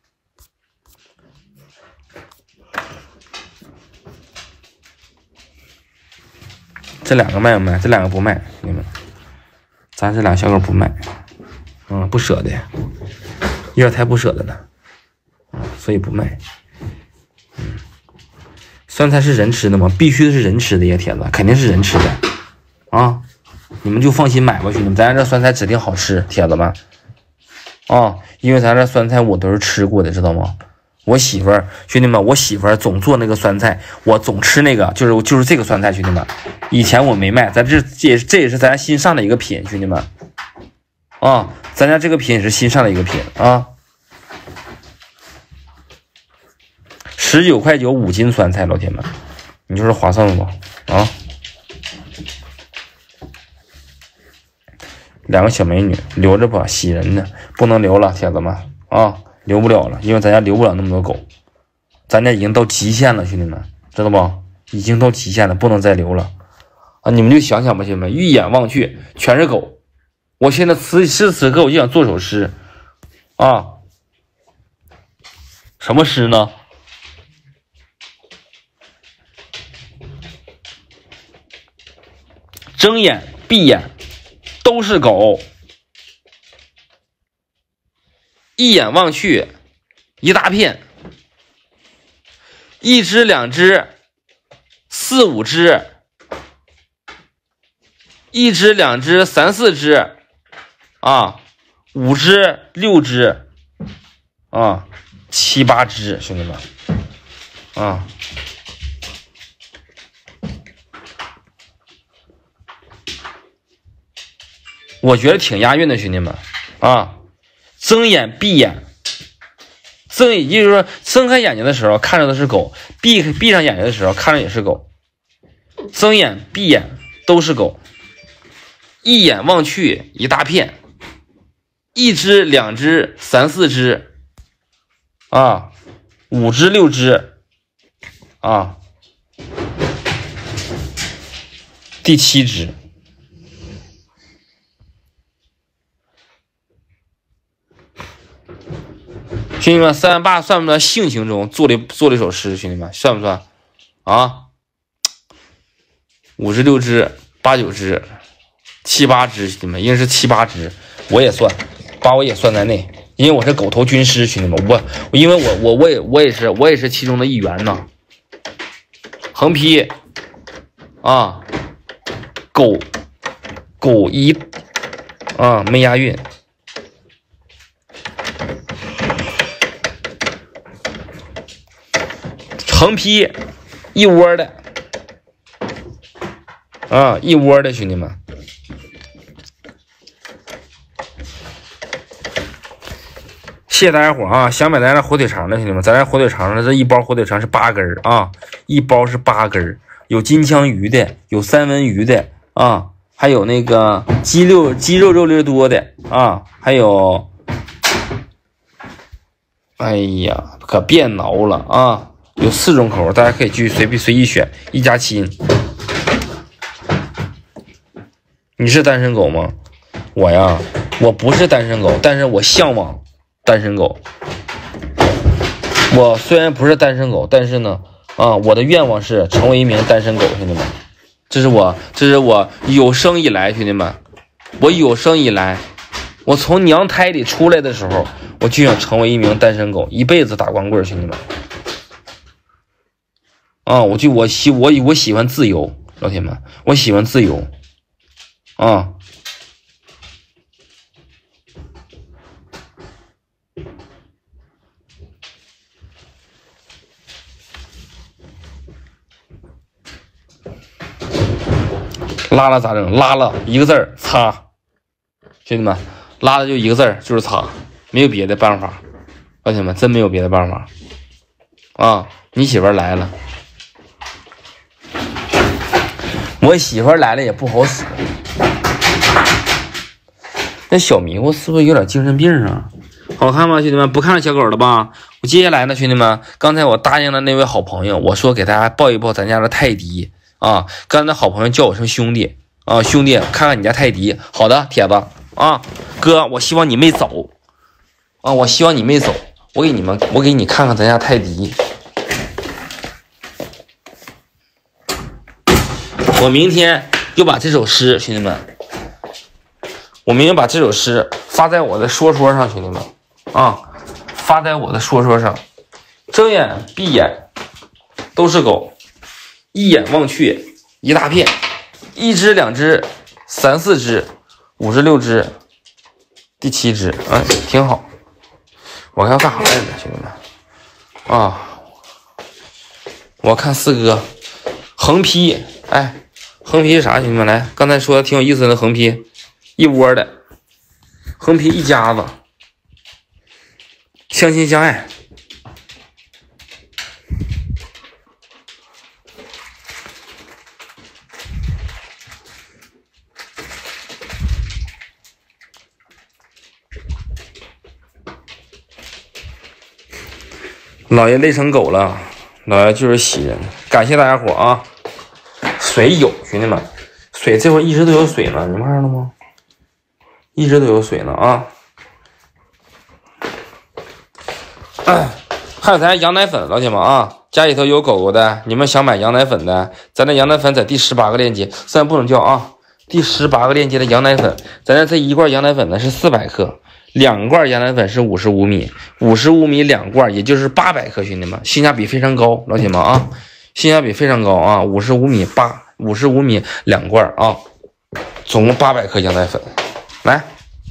Speaker 1: 这2个卖不卖？这2个不卖，兄弟们，咱这俩小狗不卖，不舍得。有点太不舍得了，所以不卖。酸菜是人吃的吗？必须是人吃的呀，铁子，肯定是人吃的啊！你们就放心买吧，兄弟们，咱家这酸菜指定好吃，铁子们啊！因为咱这酸菜我都是吃过的，知道吗？我媳妇儿，兄弟们，我媳妇儿总做那个酸菜，我总吃那个，就是这个酸菜，兄弟们。以前我没卖，这也是咱家新上的一个品，兄弟们啊！咱家这个品也是新上的一个品啊，19块9 5斤酸菜，老铁们，你说是划算不啊？2个小美女留着吧，喜人呢，不能留了，铁子们啊，留不了了，因为咱家留不了那么多狗，咱家已经到极限了，兄弟们，知道不？已经到极限了，不能再留了啊！你们就想想吧，兄弟们，一眼望去全是狗。我现在此时此刻我就想做首诗啊，什么诗呢？睁眼闭眼都是狗，一眼望去一大片，1只2只 4、5只，1只、2只、3、4只啊，5只、6只啊，7、8只，兄弟们啊。我觉得挺押韵的，兄弟们啊！睁眼闭眼，也就是说，睁开眼睛的时候看着的是狗，闭上眼睛的时候看着也是狗，睁眼闭眼都是狗，一眼望去一大片，1只、2只、3、4只啊，5只、6只啊，第7只。兄弟们，3万8算不算性情中做了一首诗？兄弟们，算不算啊？5只、6只、8、9只、7、8只，兄弟们，应该是7、8只，我也算，把我也算在内，因为我是狗头军师，兄弟们，因为我也是其中的一员呢。横批啊，狗一啊，没押韵。横批一窝的啊，一窝的兄弟们，谢谢大家伙啊！想买咱这火腿肠的兄弟们，咱这火腿肠的这一包火腿肠是8根啊，一包是8根，有金枪鱼的，有三文鱼的啊，还有那个鸡肉肉粒多的啊，还有，哎呀，可别挠了啊！有4种口，大家可以去随意选，一家亲。你是单身狗吗？我呀，我不是单身狗，但是我向往单身狗。我虽然不是单身狗，但是呢，我的愿望是成为一名单身狗，兄弟们。这是我有生以来，兄弟们，我从娘胎里出来的时候，我就想成为一名单身狗，一辈子打光棍，兄弟们。我喜欢自由，老铁们，我喜欢自由啊！拉了咋整？拉了一个字儿擦，兄弟们，拉了就一个字儿，就是擦，没有别的办法，老铁们，真没有别的办法啊！你媳妇儿来了。我媳妇儿来了也不好使，那小迷糊是不是有点精神病啊？好看吗，兄弟们？不看小狗了吧？我接下来呢，兄弟们，刚才我答应了那位好朋友，我说给大家抱一抱咱家的泰迪啊。刚才好朋友叫我声兄弟啊，兄弟，看看你家泰迪。好的，铁子啊，哥，我希望你没走啊，我希望你没走。我给你看看咱家泰迪。我明天就把这首诗，兄弟们，我明天把这首诗发在我的说上，兄弟们啊，发在我的说上。睁眼闭眼都是狗，一眼望去一大片，1只、2只、3、4只、5只、6只，第7只，哎，挺好。我要干啥来着，兄弟们啊？我看四哥横批，哎。横批是啥，兄弟们？来，刚才说的挺有意思的横批，一窝的横批，一家子相亲相爱。老爷累成狗了，老爷就是喜人，感谢大家伙啊！水有，兄弟们，水这会儿一直都有水呢，你们看着了吗？一直都有水呢啊！还有咱家羊奶粉，老铁们啊，家里头有狗狗的，你们想买羊奶粉的，咱的羊奶粉在第18个链接，虽然不能叫啊，第18个链接的羊奶粉，咱这一罐羊奶粉呢是400克，2罐羊奶粉是55米，55米2罐，也就是800克，兄弟们，性价比非常高，老铁们啊！ 性价比非常高啊，55米55米2罐啊，总共800克羊奶粉，来。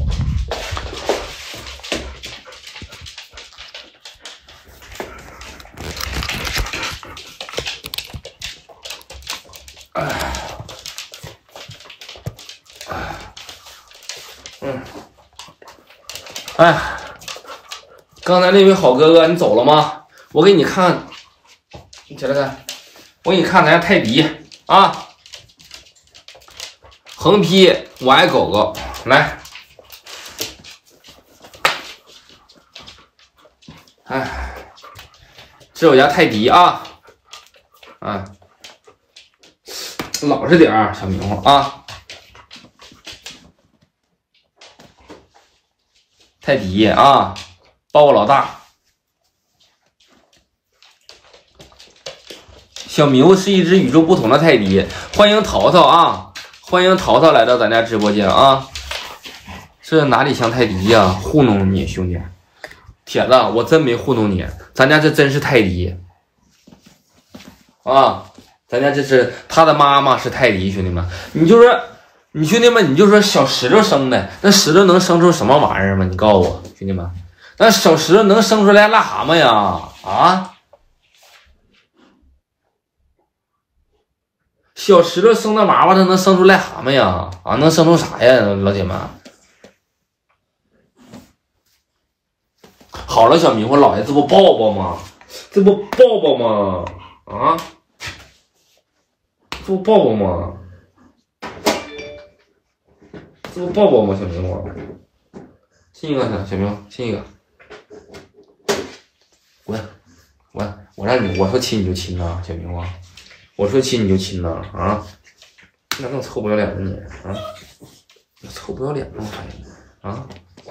Speaker 1: 哎，刚才那位好哥哥，你走了吗？我给你看，你起来看，我给你看咱家泰迪啊，横批我爱狗狗，来，哎，这是我家泰迪啊，啊，老实点儿，小迷糊啊。泰迪啊，抱我老大。小迷糊是一只与众不同的泰迪，欢迎淘淘啊，欢迎淘淘来到咱家直播间啊。这哪里像泰迪呀？糊弄你兄弟，铁子，我真没糊弄你，咱家这真是泰迪啊，咱家这是他的妈妈是泰迪，兄弟们，你兄弟们，你就说小石头生的，那石头能生出什么玩意儿吗？你告诉我，兄弟们，那小石头能生出来癞蛤蟆呀？啊，小石头生的娃娃，它能生出癞蛤蟆呀？啊，能生出啥呀，老铁们？好了，小迷糊老爷，这不抱抱吗？这不抱抱吗？啊，这不抱抱吗？这不抱抱吗，小迷糊？亲一个，小迷糊，亲一个。我让你，我说亲你就亲呐，小迷糊。我说亲你就亲呐，啊？那能臭不要脸的你啊？臭不要脸吗？啊？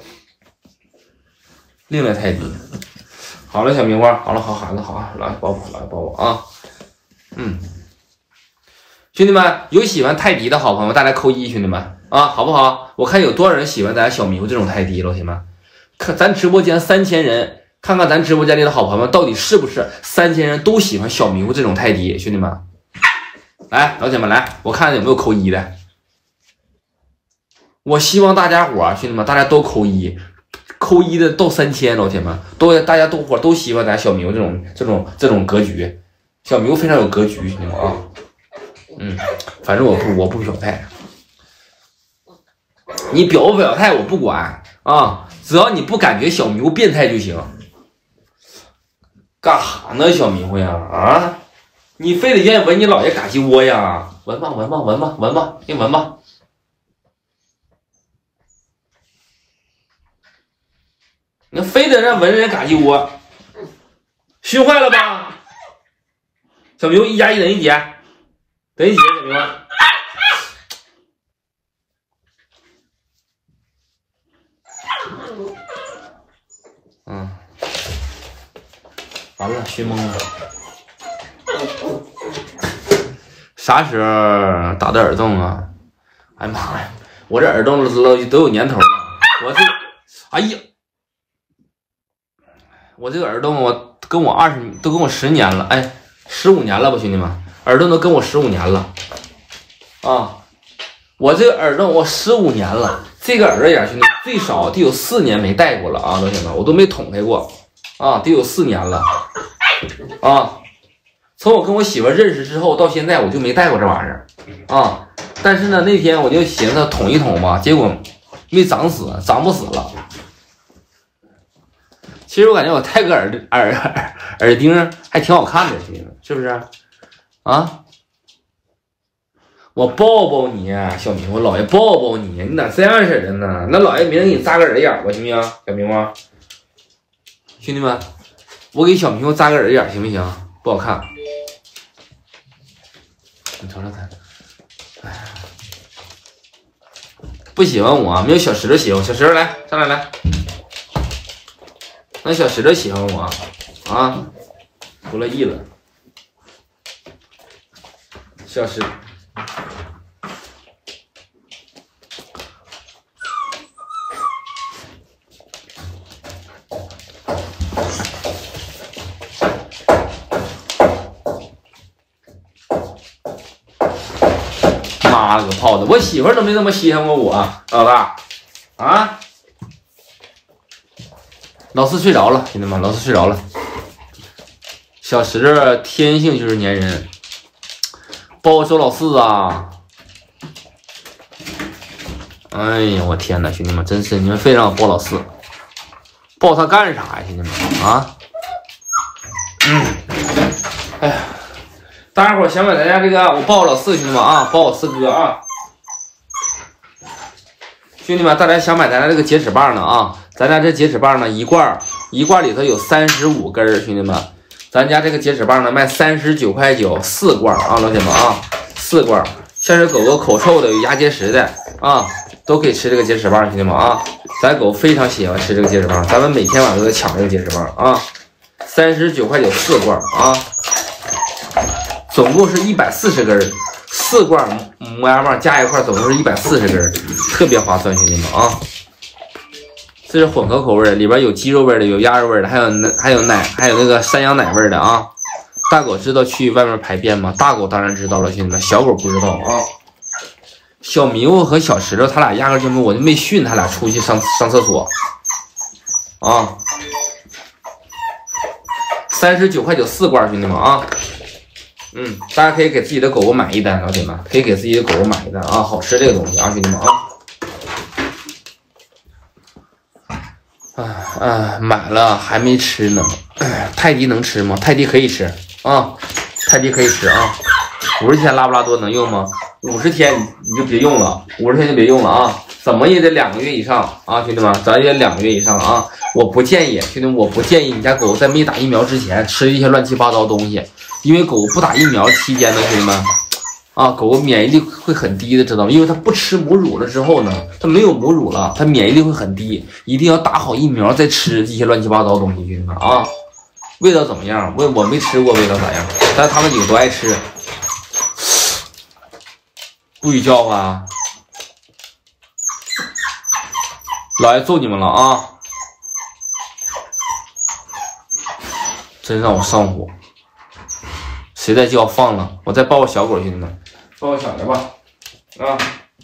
Speaker 1: 另类泰迪。好了，小迷糊，好了，好孩子，好，来抱我，来抱我啊！兄弟们，有喜欢泰迪的好朋友，大家扣1，兄弟们啊，好不好？我看有多少人喜欢咱小迷糊这种泰迪，老铁们，看咱直播间3000人，看看咱直播间里的好朋友们到底是不是3000人都喜欢小迷糊这种泰迪，兄弟们，来，老铁们来，我看看有没有扣1的。我希望大家伙儿，兄弟们，大家都扣1，扣1的到3000，老铁们，大家都喜欢咱小迷糊这种格局，小迷糊非常有格局，兄弟们啊。反正我不表态，你表不表态我不管啊，只要你不感觉小迷糊变态就行。干哈呢，小迷糊呀？啊，你非得愿意闻你姥爷嘎鸡窝呀？闻吧，闻吧，闻吧，闻吧，你闻吧。你非得让闻人家嘎鸡窝，熏坏了吧？小迷糊1加1等于几？等于几？小迷糊？完了，熏懵了。啥时候打的耳洞啊？哎妈呀，我这耳洞都有年头了。我这，哎呀，我这个耳洞我跟我10年了，哎，15年了吧，兄弟们，耳洞都跟我15年了啊！我这个耳洞我15年了，这个耳朵眼兄弟最少得有4年没戴过了啊，老铁们，我都没捅开过啊，得有4年了啊！从我跟我媳妇认识之后到现在，我就没戴过这玩意儿啊。但是呢，那天我就寻思捅一捅吧，结果没长死，长不死了。其实我感觉我戴个耳钉还挺好看的，兄弟们，是不是？啊！我抱抱你，小迷糊，老爷抱抱你，你咋这样式的呢？那老爷明天给你扎个耳眼吧，行不行？小迷糊，兄弟们，我给小迷糊扎个耳眼行不行？不好看，你瞅瞅他，哎，不喜欢我，没有小石头喜欢我。小石头来，上来来，那小石头喜欢我啊，不乐意了，小石。 拉了个炮的，我媳妇儿都没这么稀罕过我，老大啊！老四睡着了，兄弟们，老四睡着了。小石天性就是粘人，抱我手老四啊！哎呀，我天哪，兄弟们，真是你们非让我抱老四，抱他干啥呀，兄弟们啊？哎呀，大家伙想买咱家这个，我抱我老四，兄弟们啊，抱我四哥啊！兄弟们，大家想买咱家这个截止棒呢啊？咱家这截止棒呢，一罐里头有35根，兄弟们，咱家这个截止棒呢卖39.9块，4罐啊，老铁们啊，4罐，像是狗狗口臭的、有牙结石的啊，都可以吃这个截止棒，兄弟们啊，咱狗非常喜欢吃这个截止棒，咱们每天晚上都在抢这个截止棒啊，39.9块4罐啊，总共是140根，4罐磨牙棒加一块，总共是140根，特别划算，兄弟们啊。这是混合口味的，里边有鸡肉味的，有鸭肉味的，还有奶，还有那个山羊奶味的啊。大狗知道去外面排便吗？大狗当然知道了，兄弟们，小狗不知道啊。小迷糊和小石头他俩压根就没，我就没训他俩出去上厕所啊。39.9块4罐，兄弟们啊。大家可以给自己的狗狗买一单，老铁们可以给自己的狗狗买一单啊，好吃这个东西啊，兄弟们啊。买了还没吃呢。泰迪能吃吗？泰迪可以吃啊，泰迪可以吃啊。50天拉布拉多能用吗？50天你就别用了，50天就别用了啊！怎么也得2个月以上啊，兄弟们，咱也2个月以上啊！我不建议，兄弟们，我不建议你家狗在没打疫苗之前吃一些乱七八糟东西，因为狗不打疫苗期间呢，兄弟们。狗狗免疫力会很低的，知道吗？因为它不吃母乳了之后呢，它没有母乳了，它免疫力会很低，一定要打好疫苗再吃这些乱七八糟的东西，兄弟们啊！味道怎么样？我没吃过，味道咋样？但是他们几个都爱吃。不许叫唤，老爷揍你们了啊！真让我上火。谁在叫？放了，我再抱个小狗，兄弟们。抱个小的吧，啊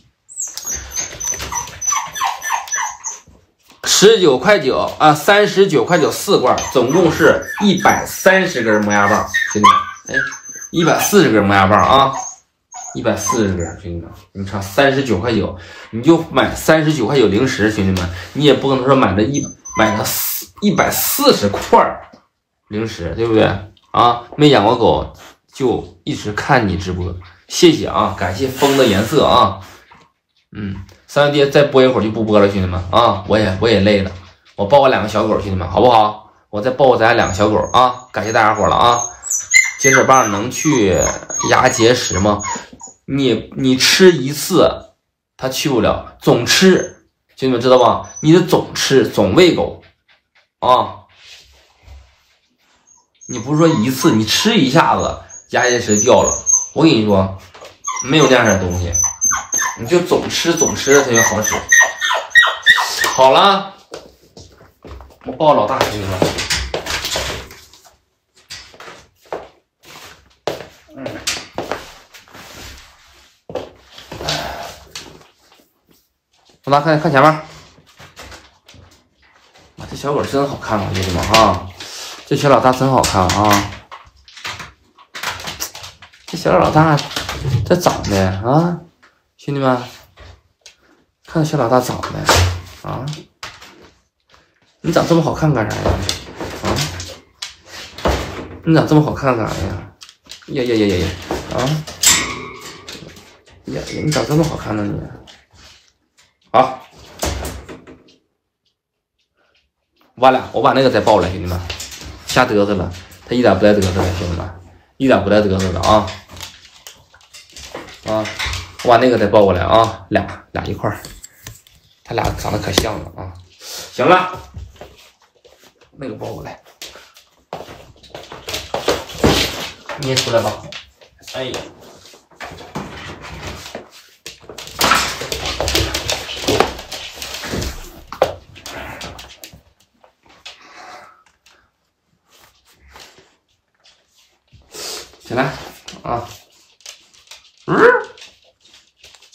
Speaker 1: ，19.9块啊，39.9块4罐，总共是130根磨牙棒，兄弟们，140根磨牙棒啊，140根，兄弟们，你看39.9块，你就买39.9块零食，兄弟们，你也不可能说买了140块零食，对不对啊？没养过狗就一直看你直播。谢谢啊，感谢风的颜色啊，三爹再播一会儿就不播了，兄弟们啊，我也累了，我抱我2个小狗，兄弟们好不好？我再抱咱家2个小狗啊，感谢大家伙了啊。截止棒能去牙结石吗？你吃一次，它去不了，总吃，兄弟们知道吧？你得总吃，总喂狗啊。你不是说一次，你吃一下子牙结石掉了。我跟你说，没有那样的东西，你就总吃它就好使。好了，我抱老大兄弟们。老大看前面，这小狗真好看啊，兄弟们啊，这小老大真好看啊。这小老大，这长的啊，兄弟们，看小老大长的啊，你长这么好看干啥呀？啊，你长这么好看干啥呀？呀啊！呀，你长这么好看呢你？好，我把那个再抱来，兄弟们，瞎嘚瑟了，他一点不带嘚瑟的，兄弟们。一点不带嘚瑟的啊！我把那个再抱过来啊，俩一块儿，他俩长得可像了啊！行了，那个抱过来，你也出来吧。哎呀，起来啊！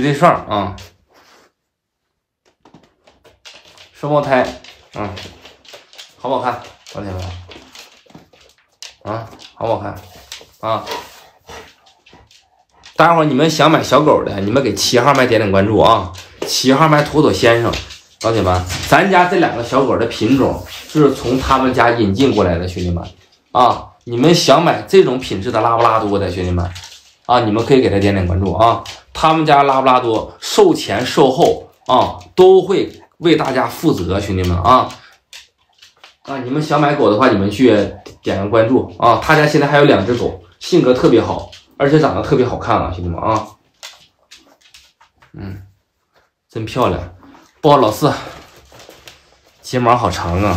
Speaker 1: 对双啊，双胞胎，好不好看，老铁们？啊，好不好看？啊！大家伙，你们想买小狗的，你们给7号麦点点关注啊！7号麦妥妥先生，老铁们，咱家这2个小狗的品种就是从他们家引进过来的，兄弟们啊！你们想买这种品质的拉布拉多的，兄弟们啊，你们可以给他点点关注啊！他们家拉布拉多售前售后啊都会为大家负责，兄弟们啊！你们想买狗的话，你们去点个关注啊！他家现在还有2只狗，性格特别好，而且长得特别好看啊，兄弟们啊！真漂亮。抱老4，睫毛好长啊。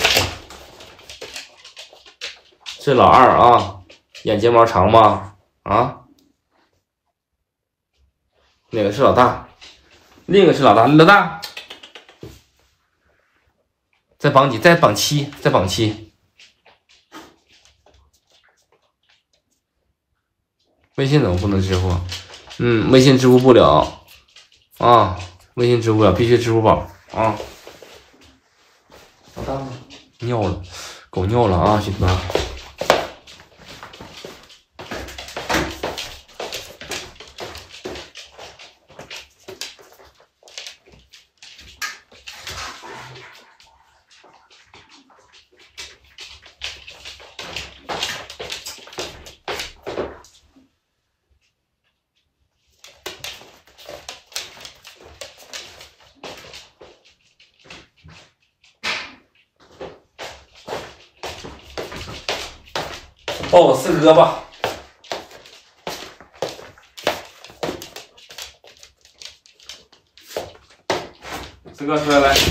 Speaker 1: 这老2啊，眼睫毛长吗？啊？哪个是老大？另一个是老大，老大。再绑几，再绑7，再绑7。微信怎么不能支付？微信支付不了啊，微信支付不了，必须支付宝啊。老大吗？尿了，狗尿了啊，兄弟们。抱我4哥吧，4哥出来来，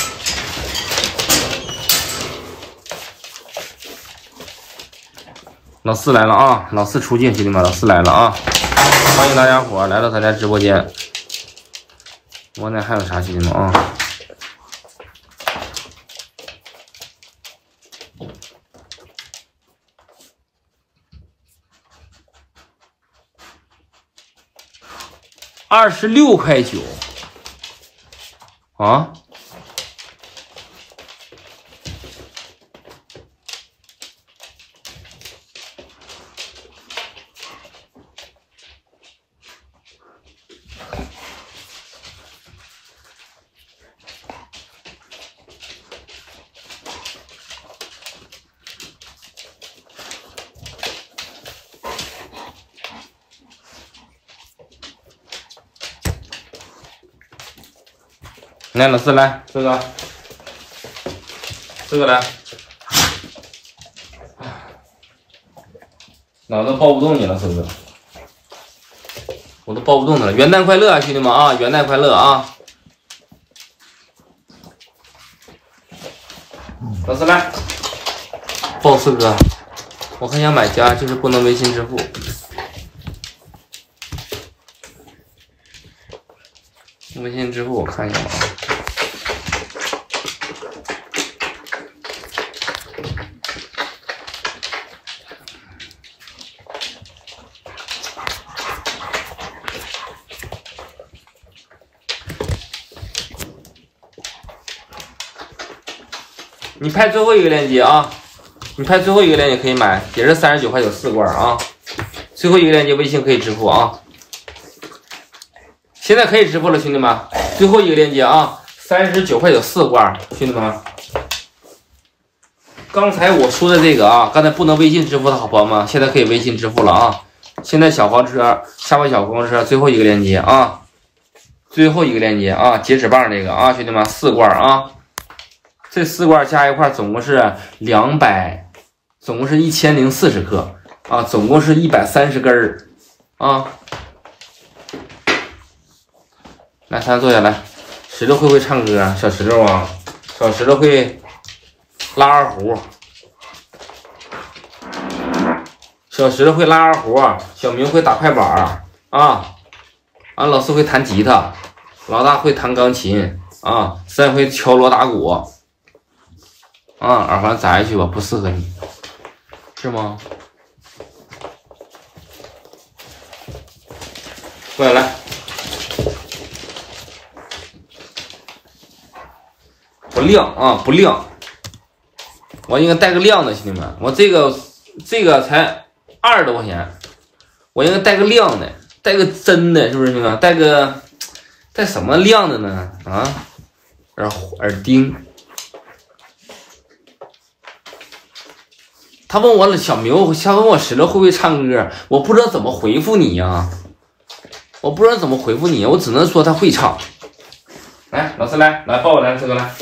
Speaker 1: 老4来了啊！老4出镜，兄弟们，老4来了啊！欢迎大家伙来到咱家直播间。我那还有啥，兄弟们啊？26.9块啊！来，老4来，4哥，4哥来，老子抱不动你了，4哥，我都抱不动他了。元旦快乐啊，兄弟们啊！元旦快乐啊！老4来，抱4哥，我很想买家，就是不能微信支付。微信支付我看一下啊。你拍最后一个链接啊！你拍最后一个链接可以买，也是39.9块4罐啊！最后一个链接微信可以支付啊！现在可以支付了，兄弟们！最后一个链接啊，39.9块4罐，兄弟们！刚才我说的这个啊，刚才不能微信支付的好朋友们，现在可以微信支付了啊！现在小黄车下方小黄车最后一个链接啊，最后一个链接啊，截止棒这个啊，兄弟们，4罐啊！这4罐加一块总共是总共是1040克啊，总共是130根儿啊。来，咱坐下来。石头会不会唱歌啊？小石头啊，小石头会拉二胡。小石头会拉二胡，小明会打快板啊。老4会弹吉他，老大会弹钢琴啊，3会敲锣打鼓。耳环摘下去吧，不适合你，是吗？过来，来， 不亮啊，不亮。我应该带个亮的，兄弟们，我这个才20多块钱，我应该带个亮的，带个真的，是不是兄弟们？带什么亮的呢？啊，耳钉。他问我小牛，他问我石榴会不会唱歌，我不知道怎么回复你呀，我不知道怎么回复你，我只能说他会唱。来，老师来抱我来，这个来。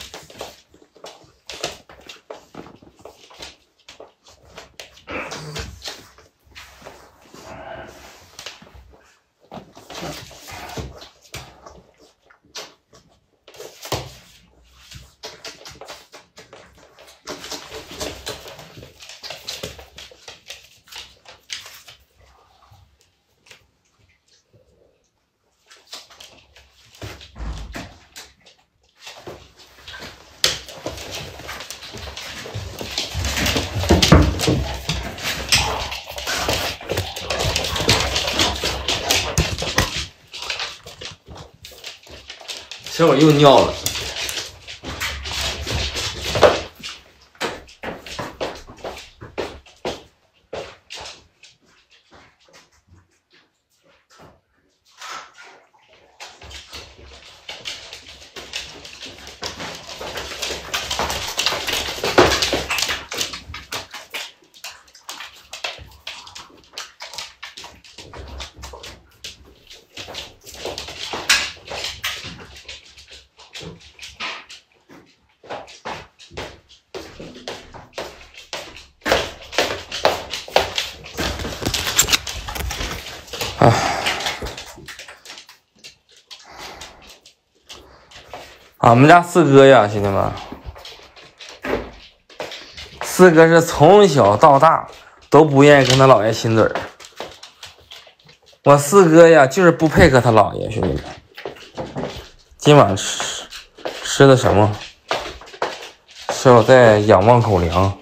Speaker 1: 这会儿又尿了。俺们家四哥呀，兄弟们，四哥是从小到大都不愿意跟他姥爷亲嘴儿。我四哥呀，就是不配合他姥爷，兄弟们。今晚吃的什么？是我在仰望口粮。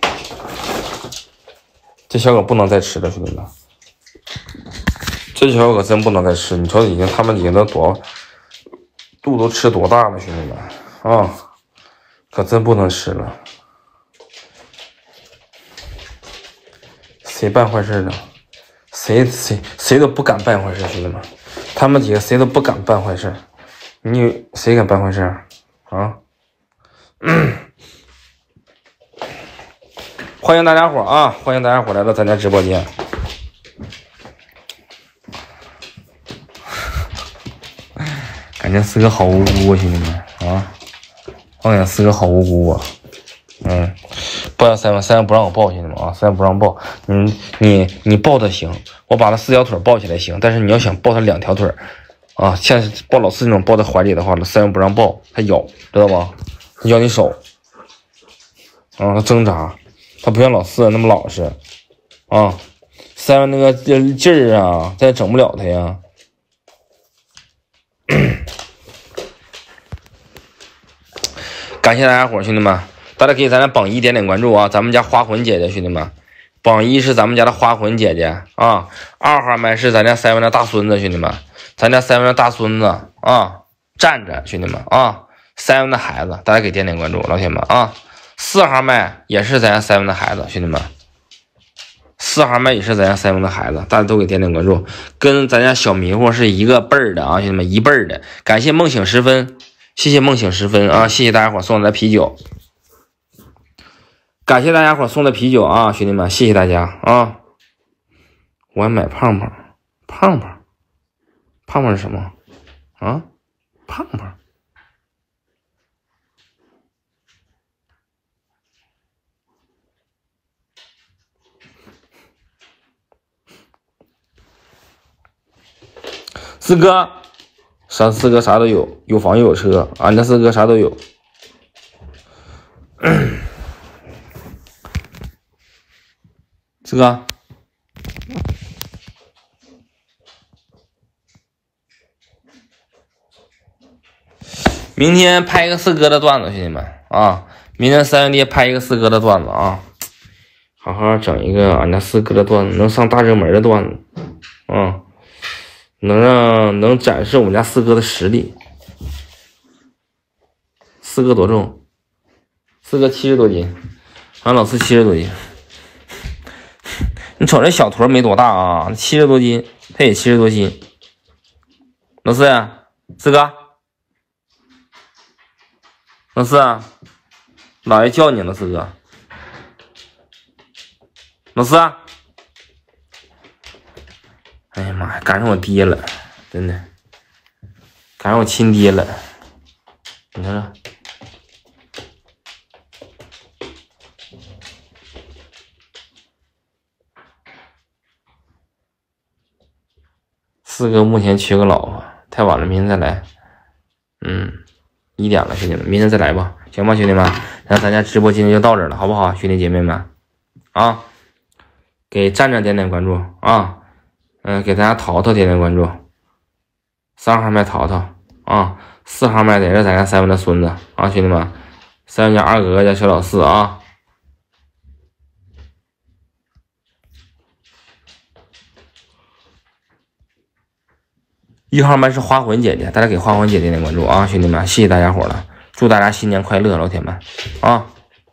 Speaker 1: 这小狗不能再吃了，兄弟们。这小狗真不能再吃，你瞅他们已经都肚都吃多大了，兄弟们啊，可真不能吃了。谁办坏事了？谁都不敢办坏事，兄弟们，他们几个谁都不敢办坏事。你谁敢办坏事啊？欢迎大家伙啊！欢迎大家伙来到咱家直播间。感觉四哥好无辜啊，兄弟们啊！我感觉四哥好无辜啊。抱要3万不让我抱，兄弟们啊，3万不让抱。你抱他行，我把他4条腿抱起来行，但是你要想抱他2条腿啊，像抱老四那种抱在怀里的话，3万不让抱，他咬，知道吧？他咬你手啊，他挣扎，他不像老四那么老实啊。3万那个劲儿啊，咱也整不了他呀。感谢大家伙，兄弟们，大家可以咱俩榜一点关注啊！咱们家花魂姐姐，兄弟们，榜一是咱们家的花魂姐姐啊，2号麦是咱家3万的大孙子，兄弟们，咱家3万的大孙子啊，站着，兄弟们啊，3万的孩子，大家给点关注，老铁们啊，4号麦也是咱家3万的孩子，兄弟们，4号麦也是咱家3万的孩子，大家都给点关注，跟咱家小迷糊是一个辈儿的啊，兄弟们，一辈儿的，感谢梦醒时分。谢谢梦醒时分啊！谢谢大家伙送来的啤酒，感谢大家伙送的啤酒啊，兄弟们，谢谢大家啊！我要买胖胖是什么啊？胖四哥。四哥啥都有，有房又有车，俺家四哥啥都有。四哥，明天拍一个四哥的段子，兄弟们啊！明天3月底拍一个四哥的段子啊！好好整一个俺家四哥的段子，能上大热门的段子啊！能展示我们家四哥的实力。 四哥多重？四哥70多斤，俺老四70多斤。你瞅这小坨没多大啊，70多斤，他也70多斤。老四，四哥，老四，姥爷叫你了，四哥。老四，哎呀妈呀，赶上我爹了，真的，赶上我亲爹了。你看看。四哥目前缺个老婆，太晚了，明天再来。1点了，兄弟们，明天再来吧，行吧，兄弟们，那咱家直播今天就到这儿了，好不好，兄弟姐妹们？啊，给站站点点关注啊，给大家淘淘点点关注。3号麦淘淘啊，4号麦得是咱家3文的孙子啊，兄弟们，3文家二哥哥家小老四啊。1号麦是花魂姐姐，大家给花魂姐点点关注啊，兄弟们，谢谢大家伙了，祝大家新年快乐，老铁们啊！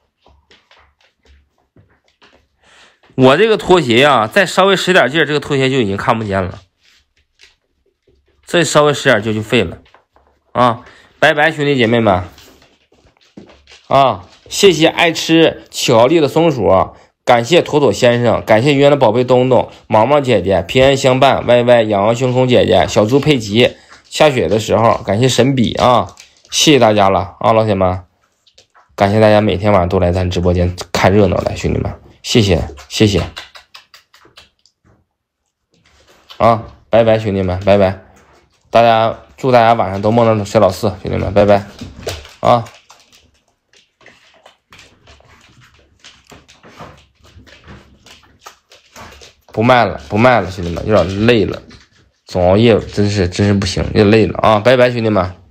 Speaker 1: 我这个拖鞋呀，再稍微使点劲，这个拖鞋就已经看不见了，再稍微使点劲就废了啊！拜拜，兄弟姐妹们啊！谢谢爱吃巧克力的松鼠。感谢妥妥先生，感谢圆的宝贝东东，毛毛姐姐，平安相伴，歪歪，仰望星空姐姐，小猪佩奇，下雪的时候，感谢神笔啊！谢谢大家了啊，老铁们，感谢大家每天晚上都来咱直播间看热闹来，兄弟们，谢谢谢谢啊！拜拜，兄弟们，拜拜！祝大家晚上都梦到小老四，兄弟们，拜拜啊！不卖了，不卖了，兄弟们，有点累了，总熬夜真是不行，有点累了啊！拜拜，兄弟们。